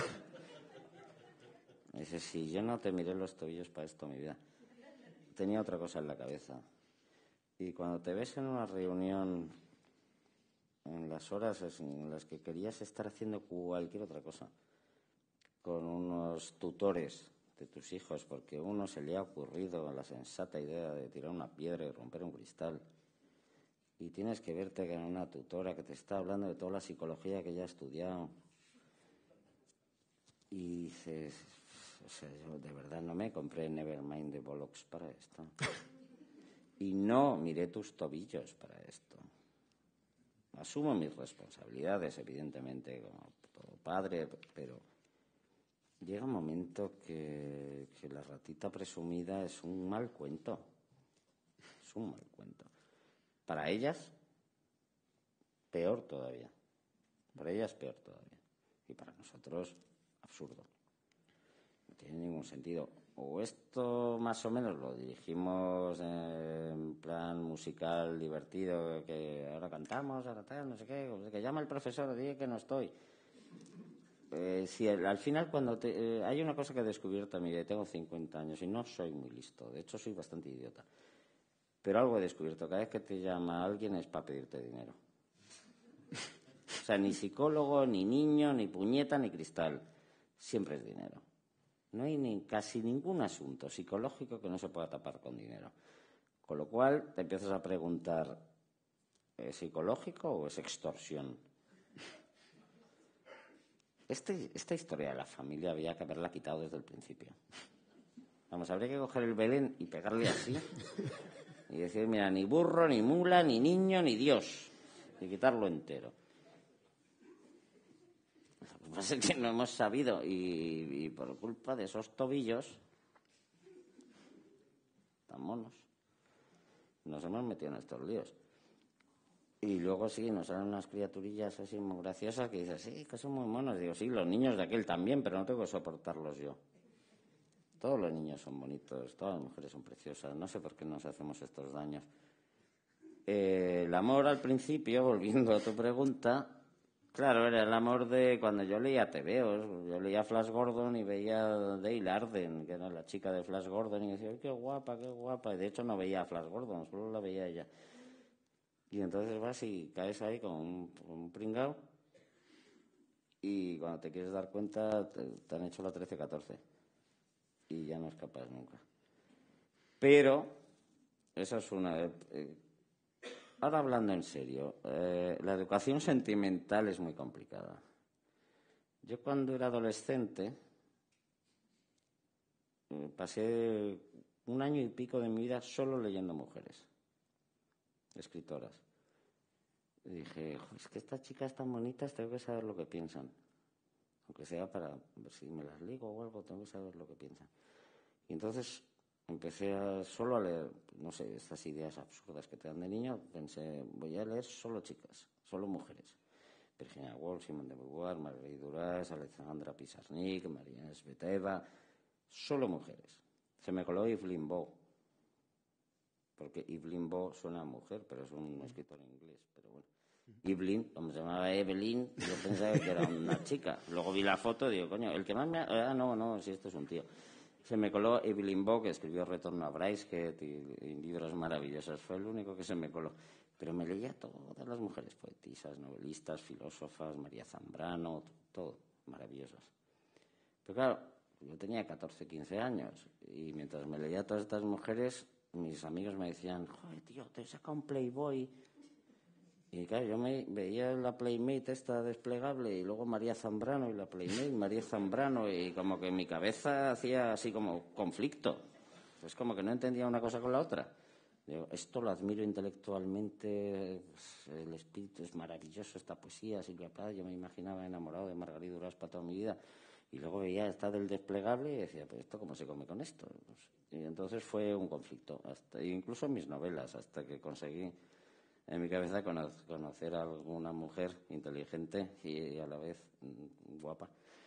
Y dices, sí, yo no te miré los tobillos para esto, mi vida. Tenía otra cosa en la cabeza. Y cuando te ves en una reunión, en las horas en las que querías estar haciendo cualquier otra cosa, con unos tutores de tus hijos, porque uno se le ha ocurrido la sensata idea de tirar una piedra y romper un cristal, y tienes que verte con una tutora que te está hablando de toda la psicología que ya ha estudiado, Y dices, o sea, yo de verdad no me compré Nevermind de Bollocks para esto. Y no miré tus tobillos para esto. Asumo mis responsabilidades, evidentemente, como todo padre, pero llega un momento que la ratita presumida es un mal cuento. Es un mal cuento. Para ellas, peor todavía. Para ellas, peor todavía. Y para nosotros, absurdo. No tiene ningún sentido. O esto más o menos lo dirigimos en plan musical divertido, que ahora cantamos, ahora tal, no sé qué, que llama el profesor, dije que no estoy. Si al final cuando hay una cosa que he descubierto a mí, tengo 50 años y no soy muy listo, de hecho soy bastante idiota, pero algo he descubierto, cada vez que te llama alguien es para pedirte dinero. O sea, ni psicólogo, ni niño, ni puñeta, ni cristal, siempre es dinero. No hay casi ningún asunto psicológico que no se pueda tapar con dinero. Con lo cual te empiezas a preguntar, ¿es psicológico o es extorsión? Esta historia de la familia había que haberla quitado desde el principio. Vamos, habría que coger el Belén y pegarle así y decir, mira, ni burro, ni mula, ni niño, ni Dios. Y quitarlo entero. Lo que pasa es que no hemos sabido y por culpa de esos tobillos tan monos nos hemos metido en estos líos. Y luego sí, nos salen unas criaturillas así muy graciosas que dices, sí, que son muy monos. Digo, sí, los niños de aquel también, pero no tengo que soportarlos yo. Todos los niños son bonitos, todas las mujeres son preciosas. No sé por qué nos hacemos estos daños. El amor al principio, volviendo a tu pregunta, claro, era el amor de cuando yo leía tebeos. Yo leía Flash Gordon y veía a Dale Arden, que era la chica de Flash Gordon, y decía, ¡ay, qué guapa, qué guapa! Y de hecho no veía a Flash Gordon, solo la veía ella. Y entonces vas y caes ahí con un pringao y cuando te quieres dar cuenta te han hecho la 13-14 y ya no escapas nunca. Pero esa es una... ahora hablando en serio, la educación sentimental es muy complicada. Yo cuando era adolescente pasé 1 año y pico de mi vida solo leyendo mujeres, escritoras. Y dije, es que estas chicas tan bonitas tengo que saber lo que piensan. Aunque sea para ver si me las ligo o algo, tengo que saber lo que piensan. Y entonces empecé solo a leer, no sé, estas ideas absurdas que te dan de niño. Pensé, voy a leer solo chicas, solo mujeres. Virginia Woolf, Simone de Beauvoir, Marguerite Duras, Alexandra Pizarnik, María Sveteva, solo mujeres. Se me coló Evelyn Waugh, porque Evelyn Waugh suena a mujer, pero es un escritor inglés, pero bueno. Evelyn, como se llamaba Evelyn, yo pensaba que era una chica. Luego vi la foto y digo, coño, el que más me... no, si esto es un tío. Se me coló Evelyn Waugh, que escribió Retorno a Brideshead y libros maravillosos. Fue el único que se me coló. Pero me leía todas las mujeres poetisas, novelistas, filósofas, María Zambrano, todo, maravillosas. Pero claro, yo tenía 14, 15 años y mientras me leía todas estas mujeres, mis amigos me decían, joder, tío, te saca un Playboy. Y claro, yo me veía la Playmate esta desplegable y luego María Zambrano y la Playmate, María Zambrano, y como que mi cabeza hacía así como conflicto. Es como que no entendía una cosa con la otra. Digo, esto lo admiro intelectualmente, el espíritu es maravilloso, esta poesía, Silvia Plath, yo me imaginaba enamorado de Margarita Duras para toda mi vida. Y luego veía esta del desplegable y decía, pues esto, ¿cómo se come con esto? Y entonces fue un conflicto, incluso en mis novelas, hasta que conseguí en mi cabeza conocer a alguna mujer inteligente y a la vez guapa,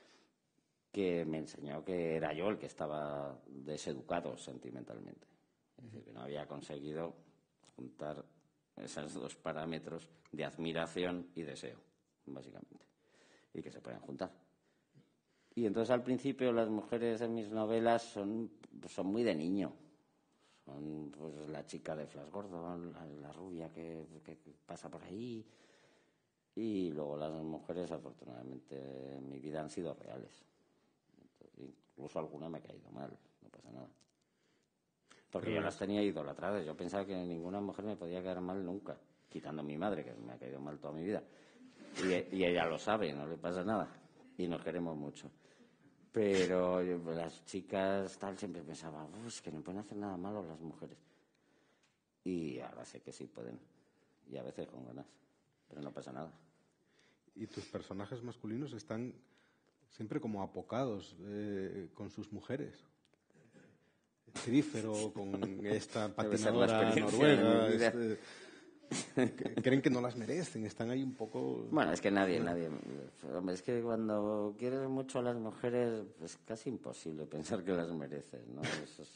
que me enseñó que era yo el que estaba deseducado sentimentalmente. Es decir, que no había conseguido juntar esos 2 parámetros de admiración y deseo, básicamente, y que se pueden juntar. Y entonces al principio las mujeres en mis novelas son muy de niño. Son pues la chica de Flash Gordon, la rubia que pasa por ahí. Y luego las mujeres, afortunadamente, en mi vida han sido reales. Incluso alguna me ha caído mal, no pasa nada. Porque yo las tenía idolatradas. Yo pensaba que ninguna mujer me podía caer mal nunca, quitando a mi madre, que me ha caído mal toda mi vida. Y ella lo sabe, no le pasa nada. Y nos queremos mucho. Pero las chicas tal siempre pensaba, es que no pueden hacer nada malo las mujeres. Y ahora sé que sí pueden. Y a veces con ganas. Pero no pasa nada. Y tus personajes masculinos están siempre como apocados con sus mujeres. Trífero con esta patinadora noruega. Creen que no las merecen, están ahí un poco... Bueno, es que nadie... Hombre, es que cuando quieres mucho a las mujeres es casi imposible pensar que las mereces, ¿no?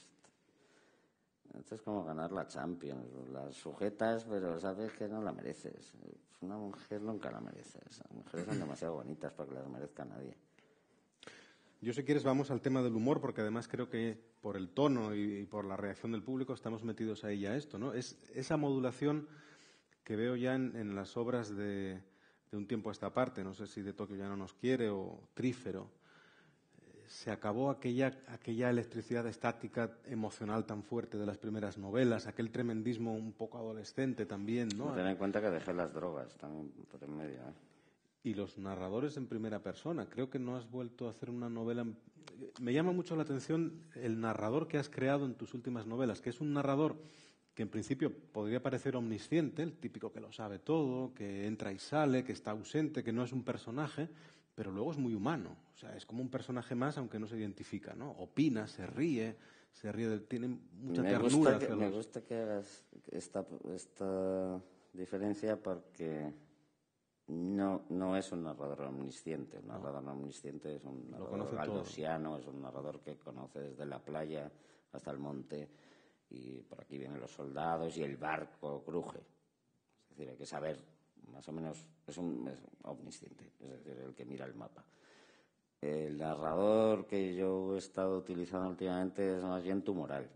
Esto es como ganar la Champions. Las sujetas, pero sabes que no la mereces. Una mujer nunca la mereces. Las mujeres son demasiado bonitas para que las merezca nadie. Yo, si quieres, vamos al tema del humor, porque además creo que por el tono y por la reacción del público estamos metidos ahí a esto, ¿no? Es esa modulación que veo ya en las obras de un tiempo a esta parte, no sé si de Tokio ya no nos quiere o Trífero. Se acabó aquella electricidad estática emocional tan fuerte de las primeras novelas, aquel tremendismo un poco adolescente también, ¿no? Ten en cuenta que dejé las drogas también por en medio, ¿eh? Y los narradores en primera persona. Creo que no has vuelto a hacer una novela... Me llama mucho la atención el narrador que has creado en tus últimas novelas, que es un narrador que en principio podría parecer omnisciente, el típico que lo sabe todo, que entra y sale, que está ausente, que no es un personaje, pero luego es muy humano. O sea, es como un personaje más, aunque no se identifica, ¿no? Opina, se ríe tiene mucha ternura. Me gusta que hagas esta diferencia porque no es un narrador omnisciente. Un narrador omnisciente es un narrador galdosiano, es un narrador que conoce desde la playa hasta el monte, y por aquí vienen los soldados y el barco cruje. Es decir, hay que saber, más o menos, es omnisciente, es decir, el que mira el mapa. El narrador que yo he estado utilizando últimamente es más bien tumoral.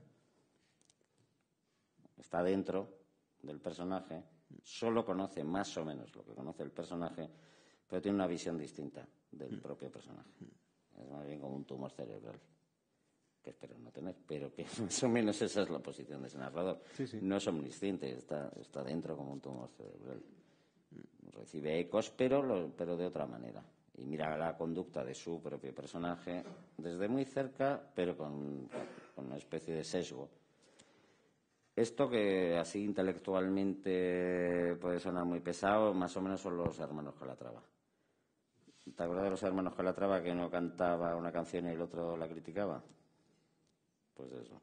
Está dentro del personaje, solo conoce más o menos lo que conoce el personaje, pero tiene una visión distinta del propio personaje. Es más bien como un tumor cerebral, que espero no tener, pero que más o menos esa es la posición de ese narrador. Sí. No es omnisciente, está dentro como un tumor cerebral. Recibe ecos, pero de otra manera. Y mira la conducta de su propio personaje desde muy cerca, pero con una especie de sesgo. Esto, que así intelectualmente puede sonar muy pesado, más o menos son los hermanos Calatrava. ¿Te acuerdas de los hermanos Calatrava, que uno cantaba una canción y el otro la criticaba? Pues eso.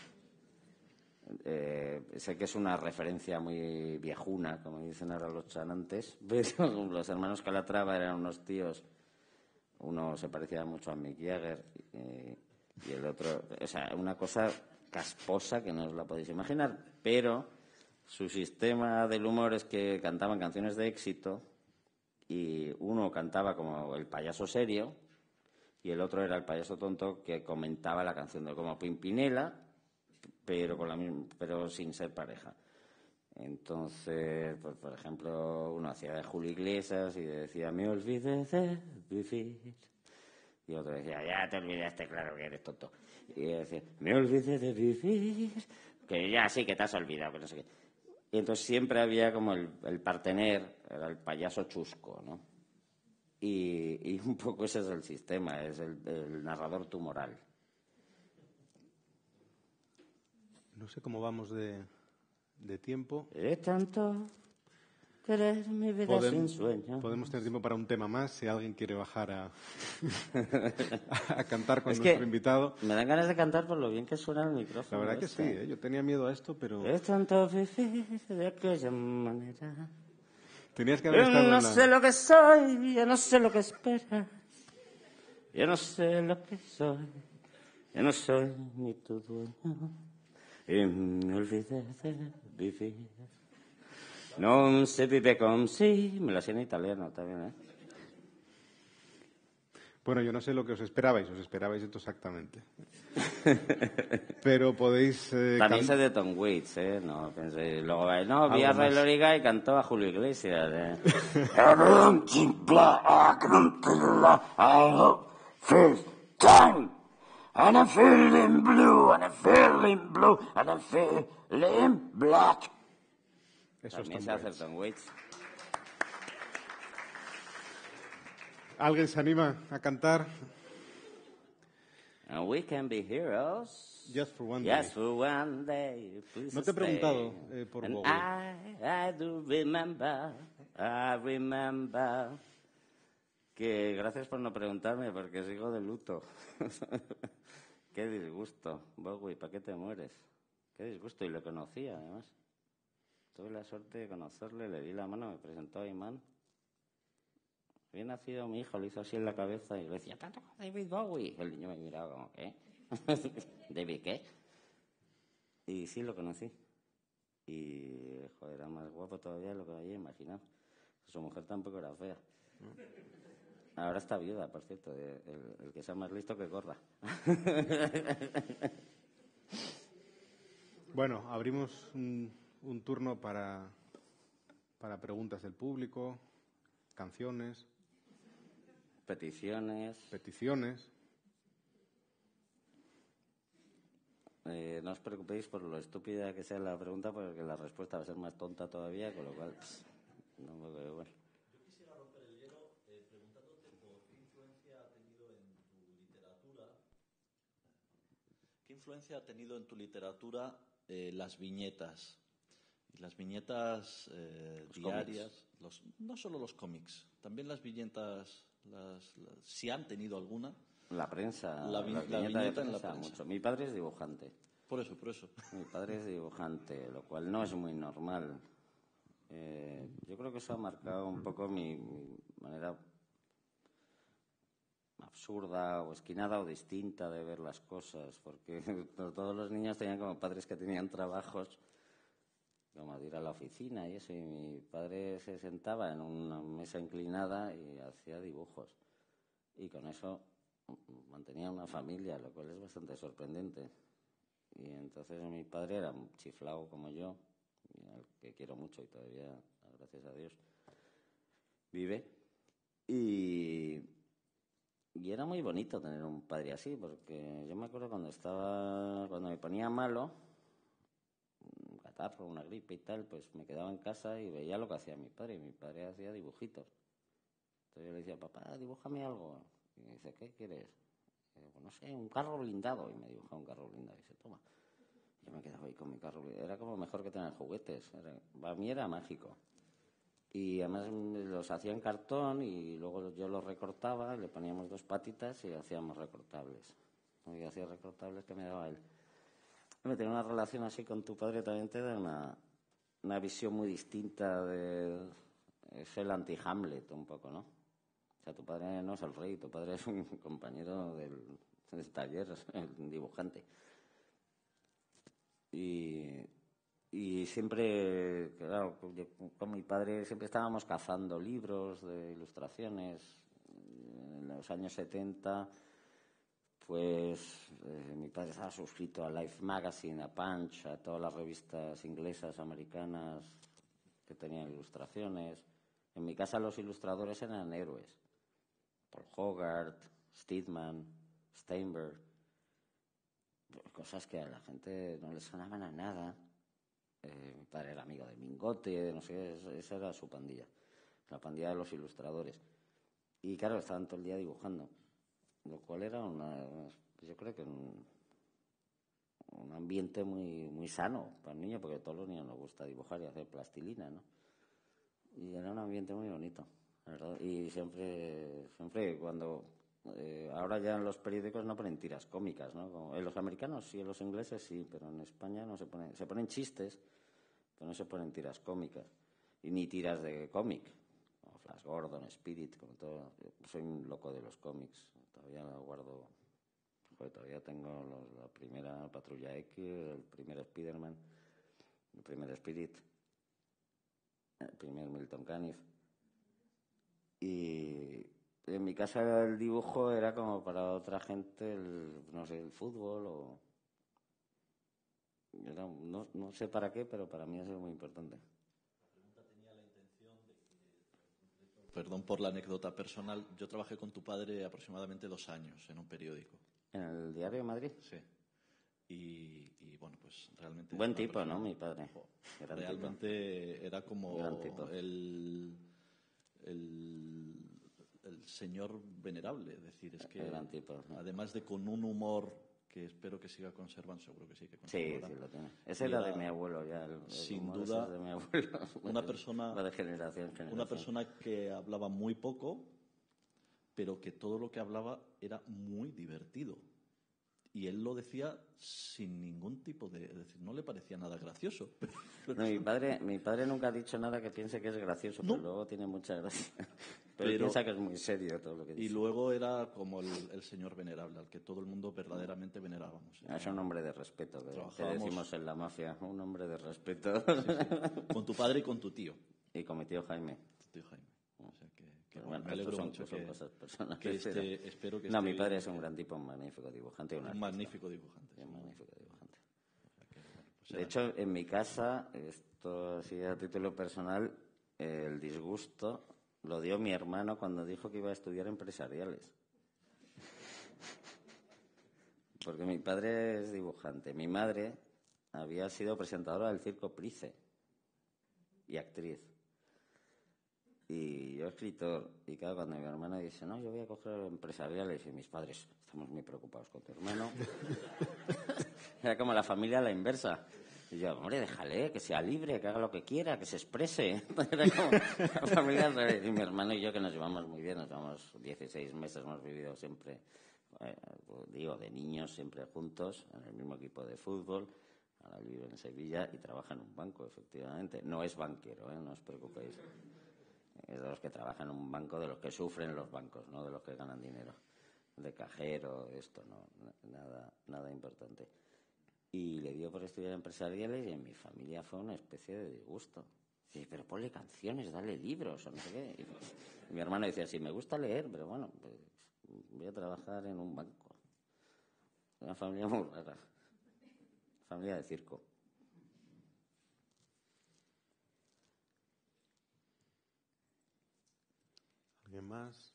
Sé que es una referencia muy viejuna, como dicen ahora los chanantes, pero los hermanos Calatrava eran unos tíos, uno se parecía mucho a Mick Jagger y el otro, o sea, una cosa casposa que no os la podéis imaginar, pero su sistema del humor es que cantaban canciones de éxito y uno cantaba como el payaso serio y el otro era el payaso tonto que comentaba la canción, como Pimpinela, pero sin ser pareja. Entonces, pues, por ejemplo, uno hacía de Julio Iglesias y decía, me olvidé de vivir. Y otro decía, ya te olvidaste, claro que eres tonto. Y decía, me olvidé de vivir, que ya sí que te has olvidado, que no sé qué. Y entonces siempre había como el partener, era el payaso chusco, ¿no? Y un poco ese es el sistema, es el narrador tumoral. No sé cómo vamos de tiempo. Es tanto querer mi vida sin sueño. Podemos tener tiempo para un tema más, si alguien quiere bajar a cantar con nuestro invitado. Me dan ganas de cantar por lo bien que suena el micrófono. La verdad que sí, yo tenía miedo a esto, pero... Es tanto vivir de aquella manera. Tenías que haber estado Yo no sé lo que soy, yo no sé lo que esperas. Yo no sé lo que soy, yo no soy ni tu dueño. Y me olvidé de vivir. Non se vive con sí. Me la sé en italiano también, ¿eh? Bueno, yo no sé lo que os esperabais esto exactamente. Pero podéis... También sé de Tom Waits, ¿eh? No, pensé... Luego, vi a Ray Loriga y cantó a Julio Iglesias, ¿eh? And I'm feeling blue, and I'm feeling blue, and I'm feeling black. Eso también se hace Tom Waits. ¿Alguien se anima a cantar? And we can be heroes. Just for one Just day. for one day. No te he preguntado por And Bowie. I do remember, I remember. Que gracias por no preguntarme, porque sigo de luto. Qué disgusto. Bowie, ¿para qué te mueres? Qué disgusto. Y lo conocía, además. Tuve la suerte de conocerle, le di la mano, me presentó a Imán. Había nacido mi hijo, le hizo así en la cabeza y le decía, ¡Tato, David Bowie! El niño me miraba como, ¿qué? ¿David qué? Y sí, lo conocí. Y, joder, era más guapo todavía de lo que había imaginado. Su mujer tampoco era fea. Ahora está viuda, por cierto. El que sea más listo que corra. Bueno, abrimos un turno para preguntas del público, canciones, peticiones. No os preocupéis por lo estúpida que sea la pregunta, porque la respuesta va a ser más tonta todavía, con lo cual no me veo igual. Yo quisiera romper el hielo preguntándote por qué influencia ha tenido en tu literatura. ¿Qué influencia ha tenido en tu literatura las viñetas? Y las viñetas diarias, no solo los cómics, también las viñetas, si han tenido alguna. La prensa, la viñeta en la prensa. Mucho. Mi padre es dibujante. Por eso. Mi padre es dibujante, lo cual no es muy normal. Yo creo que eso ha marcado un poco mi manera absurda o esquinada o distinta de ver las cosas, porque todos los niños tenían como padres que tenían trabajos, como de ir a la oficina y eso, y mi padre se sentaba en una mesa inclinada y hacía dibujos. Y con eso mantenía una familia, lo cual es bastante sorprendente. Y entonces mi padre era un chiflao como yo, al que quiero mucho y todavía, gracias a Dios, vive. Y era muy bonito tener un padre así, porque yo me acuerdo cuando me ponía malo, un catarro, una gripe y tal, pues me quedaba en casa y veía lo que hacía mi padre. Y mi padre hacía dibujitos. Entonces yo le decía, papá, dibújame algo. Y me dice, ¿qué quieres? Y digo, no sé, un carro blindado. Y me dibujaba un carro blindado. Y dice, toma. Y yo me quedaba ahí con mi carro blindado. Era como mejor que tener juguetes. Para mí era mágico. Y además los hacía en cartón y luego yo los recortaba, le poníamos 2 patitas y hacíamos recortables. Y hacía recortables que me daba él. Tener una relación así con tu padre también te da una visión muy distinta es el anti-Hamlet un poco, ¿no? O sea, tu padre no es el rey, tu padre es un compañero del taller, un dibujante. Y siempre, claro, con mi padre siempre estábamos cazando libros de ilustraciones. En los años 70, pues mi padre estaba suscrito a Life Magazine, a Punch, a todas las revistas inglesas, americanas que tenían ilustraciones. En mi casa los ilustradores eran héroes. Paul Hogarth, Steedman, Steinberg. Cosas que a la gente no les sonaban a nada. Mi padre era amigo de Mingote, no sé, esa era su pandilla, la pandilla de los ilustradores. Y claro, estaban todo el día dibujando, lo cual era yo creo que un ambiente muy, muy sano para el niño, porque a todos los niños nos gusta dibujar y hacer plastilina, ¿no? Y era un ambiente muy bonito, la verdad. Y siempre cuando... ahora ya en los periódicos no ponen tiras cómicas, ¿no? Como en los americanos sí, en los ingleses sí, pero en España no se ponen chistes, pero no se ponen tiras cómicas, y ni tiras de cómic, como Flash Gordon, Spirit, como todo. Yo soy un loco de los cómics, todavía guardo, todavía tengo la primera Patrulla X, el primer Spider-Man, el primer Spirit, el primer Milton Caniff. Y en mi casa el dibujo era como para otra gente, no sé, el fútbol o... no sé para qué, pero para mí ha sido muy importante. La pregunta tenía la intención de que, perdón por la anécdota personal, yo trabajé con tu padre aproximadamente 2 años en un periódico. ¿En el Diario de Madrid? Sí. Y bueno, pues realmente... Buen tipo, ¿no? Mi padre. Realmente tipo. Era como Gran tipo. el el señor venerable. Es decir, es que gran tipo, ¿no? además de con un humor que espero que siga conservando, seguro que sí que Sí, conservará. sí lo tiene. Ese era de mi abuelo ya. Sin humor duda, ese es de mi abuelo. una persona, Va de generación en generación. una persona que hablaba muy poco, pero que todo lo que hablaba era muy divertido. Y él lo decía sin ningún tipo de... Es decir, no le parecía nada gracioso. No, mi padre nunca ha dicho nada que piense que es gracioso, No. pero luego tiene mucha gracia. Pero piensa que es muy serio todo lo que dice. Y luego era como el señor venerable, al que todo el mundo verdaderamente venerábamos. Es un hombre de respeto, que Trabajábamos- decimos en la mafia, un hombre de respeto. Con tu padre y con tu tío. Y con mi tío Jaime. Tu tío Jaime. O sea que Pero bueno, bueno, me alegro estos mucho son que, cosas personales. que pero- espero que No, esté mi padre bien, es un gran tipo, un magnífico dibujante. un magnífico dibujante. Un magnífico dibujante. Pues De era- hecho, en mi casa, esto así a título personal, el disgusto lo dio mi hermano cuando dijo que iba a estudiar empresariales. Porque mi padre es dibujante. Mi madre había sido presentadora del Circo Price y actriz. Y yo escritor. Y claro, cuando mi hermano dice, no, yo voy a coger empresariales, y mis padres, estamos muy preocupados con tu hermano. Era como la familia a la inversa. Y yo, hombre, déjale, que sea libre, que haga lo que quiera, que se exprese. Era como la familia al revés. Y mi hermano y yo, que nos llevamos muy bien, nos llevamos 16 meses, hemos vivido siempre, digo, de niños, siempre juntos, en el mismo equipo de fútbol. Ahora vive en Sevilla y trabaja en un banco, efectivamente. No es banquero, no os preocupéis. Es de los que trabajan en un banco, de los que sufren los bancos, no de los que ganan dinero. De cajero, esto, no, nada importante. Y le dio por estudiar empresariales y en mi familia fue una especie de disgusto. Dice, pero ponle canciones, dale libros, o no sé qué. Y mi hermano decía, sí, me gusta leer, pero bueno, pues voy a trabajar en un banco. Una familia muy rara. Familia de circo. ¿Alguien más?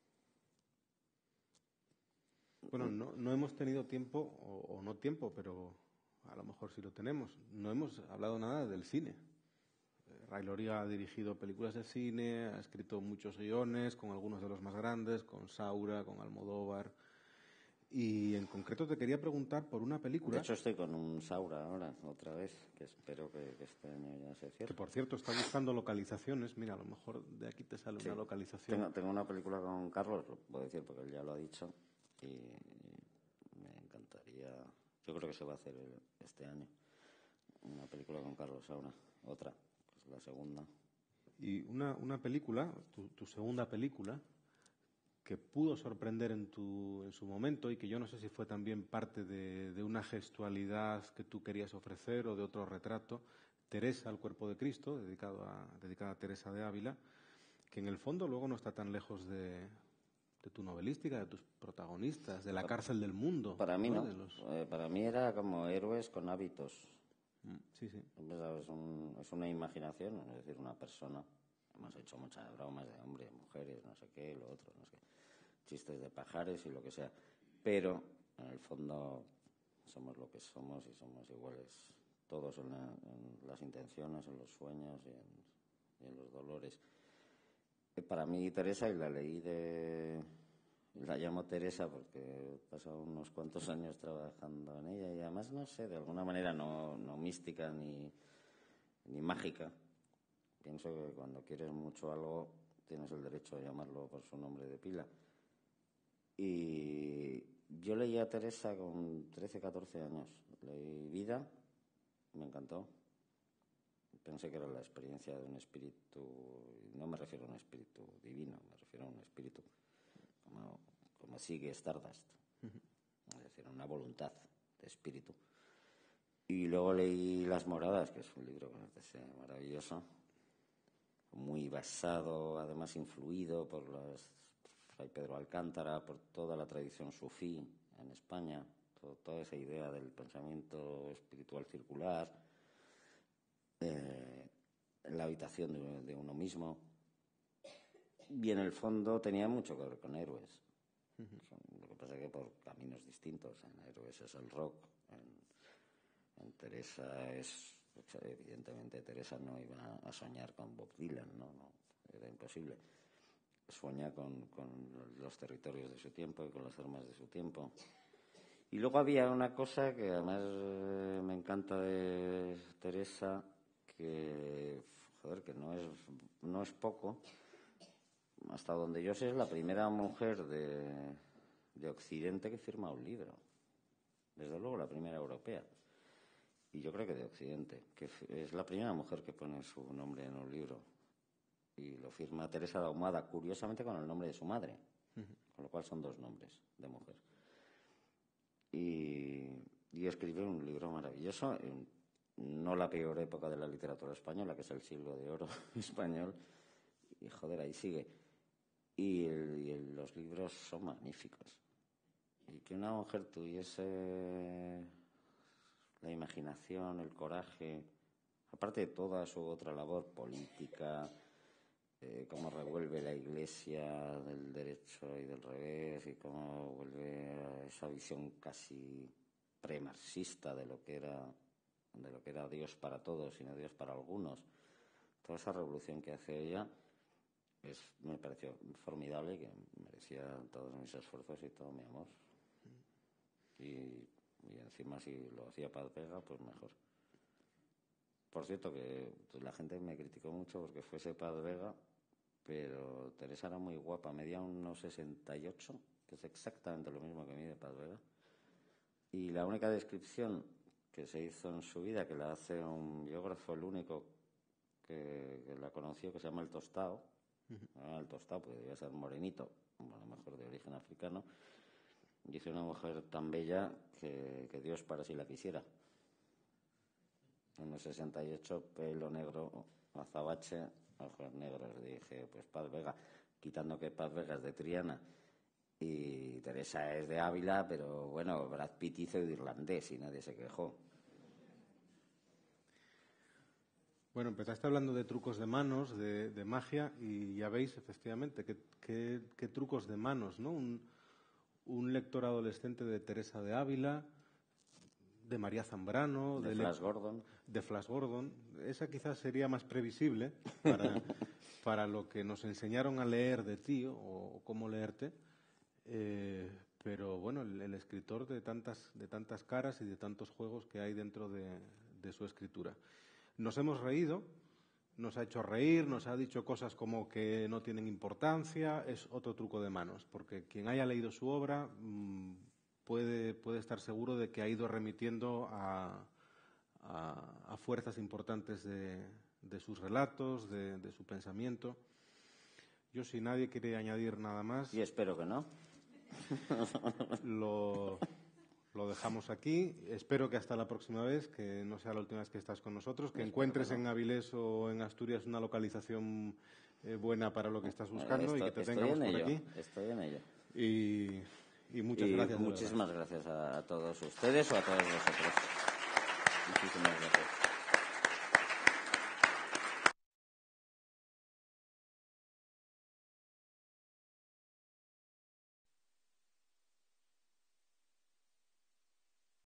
Bueno, no hemos tenido tiempo, o no tiempo, pero a lo mejor sí lo tenemos. No hemos hablado nada del cine. Ray Loria ha dirigido películas de cine, ha escrito muchos guiones, con algunos de los más grandes, con Saura, con Almodóvar. Y en concreto te quería preguntar por una película... De hecho, estoy con un Saura ahora, otra vez, que espero que este año ya se cierre. Que por cierto está buscando localizaciones. Mira, a lo mejor de aquí te sale una localización. Tengo una película con Carlos, lo puedo decir porque él ya lo ha dicho, y me encantaría. Yo creo que se va a hacer este año. Una película con Carlos ahora, otra, que es la segunda. Y una película, tu segunda película, que pudo sorprender en su momento y que yo no sé si fue también parte de una gestualidad que tú querías ofrecer o de otro retrato, Teresa, el cuerpo de Cristo, dedicada a Teresa de Ávila, que en el fondo luego no está tan lejos de tu novelística, de tus protagonistas, de la cárcel del mundo. Para mí no. De los... Para mí era como héroes con hábitos. Sí, sí. Es una imaginación, es decir, una persona. Hemos hecho muchas bromas de hombres, mujeres, no sé qué, lo otro, no sé qué. Chistes de pajares y lo que sea. Pero, en el fondo, somos lo que somos y somos iguales todos en las intenciones, en los sueños y en los dolores. Para mí, Teresa, y la llamo Teresa porque he pasado unos cuantos años trabajando en ella y además, no sé, de alguna manera no mística ni mágica. Pienso que cuando quieres mucho algo tienes el derecho a llamarlo por su nombre de pila. Y yo leí a Teresa con 13, 14 años. Leí Vida, me encantó. Pensé que era la experiencia de un espíritu, no me refiero a un espíritu divino, me refiero a un espíritu como sigue Stardust, es decir, una voluntad de espíritu. Y luego leí Las Moradas, que es un libro que me parece maravilloso, muy basado, además influido por Fray Pedro Alcántara, por toda la tradición sufí en España, toda esa idea del pensamiento espiritual circular, la habitación de uno mismo. Y en el fondo tenía mucho que ver con héroes. Lo que pasa es que por caminos distintos. En héroes es el rock, en Teresa evidentemente Teresa no iba a soñar con Bob Dylan, no, era imposible. sueña con los territorios de su tiempo y con las armas de su tiempo. Y luego había una cosa que además me encanta de Teresa, que, joder, que no es poco. Hasta donde yo sé, es la primera mujer de Occidente que firma un libro. Desde luego la primera europea. Y yo creo que de Occidente, que es la primera mujer que pone su nombre en un libro. Y lo firma Teresa de Ahumada, curiosamente con el nombre de su madre. Con lo cual son 2 nombres de mujer. Y escribe un libro maravilloso, no la peor época de la literatura española, que es el siglo de oro español. Y joder, ahí sigue. Y los libros son magníficos. Y que una mujer tuviese la imaginación, el coraje, aparte de toda su otra labor política, cómo revuelve la Iglesia del derecho y del revés, y cómo vuelve a esa visión casi premarxista de lo que era Dios para todos y no Dios para algunos. Toda esa revolución que hace ella me pareció formidable y que merecía todos mis esfuerzos y todo mi amor. Y encima si lo hacía Paz Vega, pues mejor. Por cierto, que la gente me criticó mucho porque fuese Paz Vega, pero Teresa era muy guapa, medía unos 68, que es exactamente lo mismo que mide Paz Vega. Y la única descripción que se hizo en su vida, que la hace un biógrafo, el único que la conoció, que se llama El Tostado, el Tostado, pues debía ser morenito, a lo mejor de origen africano, dice una mujer tan bella que Dios para si la quisiera. Unos 68, pelo negro, azabache, ojos negros. Dije, pues Paz Vega, quitando que Paz Vega es de Triana y Teresa es de Ávila, pero bueno, Brad Pitt hizo de irlandés y nadie se quejó. Bueno, empezaste hablando de trucos de manos, de magia, y ya veis, efectivamente, qué trucos de manos, ¿no? Un lector adolescente de Teresa de Ávila, de María Zambrano, de Flash Gordon. Esa quizás sería más previsible para lo que nos enseñaron a leer de ti o cómo leerte. Pero bueno, el escritor de tantas caras y de tantos juegos que hay dentro de su escritura. Nos hemos reído, nos ha hecho reír, nos ha dicho cosas como que no tienen importancia. Es otro truco de manos, porque quien haya leído su obra puede estar seguro de que ha ido remitiendo a fuerzas importantes de sus relatos, de su pensamiento. Yo, si nadie quiere añadir nada más... Y espero que no. Lo dejamos aquí. Espero que hasta la próxima vez, que no sea la última vez que estás con nosotros, que encuentres en Avilés o en Asturias una localización buena para lo que estás buscando y que te tengamos por aquí. Estoy en ello. Y muchas gracias. Muchísimas gracias a todos ustedes o a todos vosotros. Muchísimas gracias.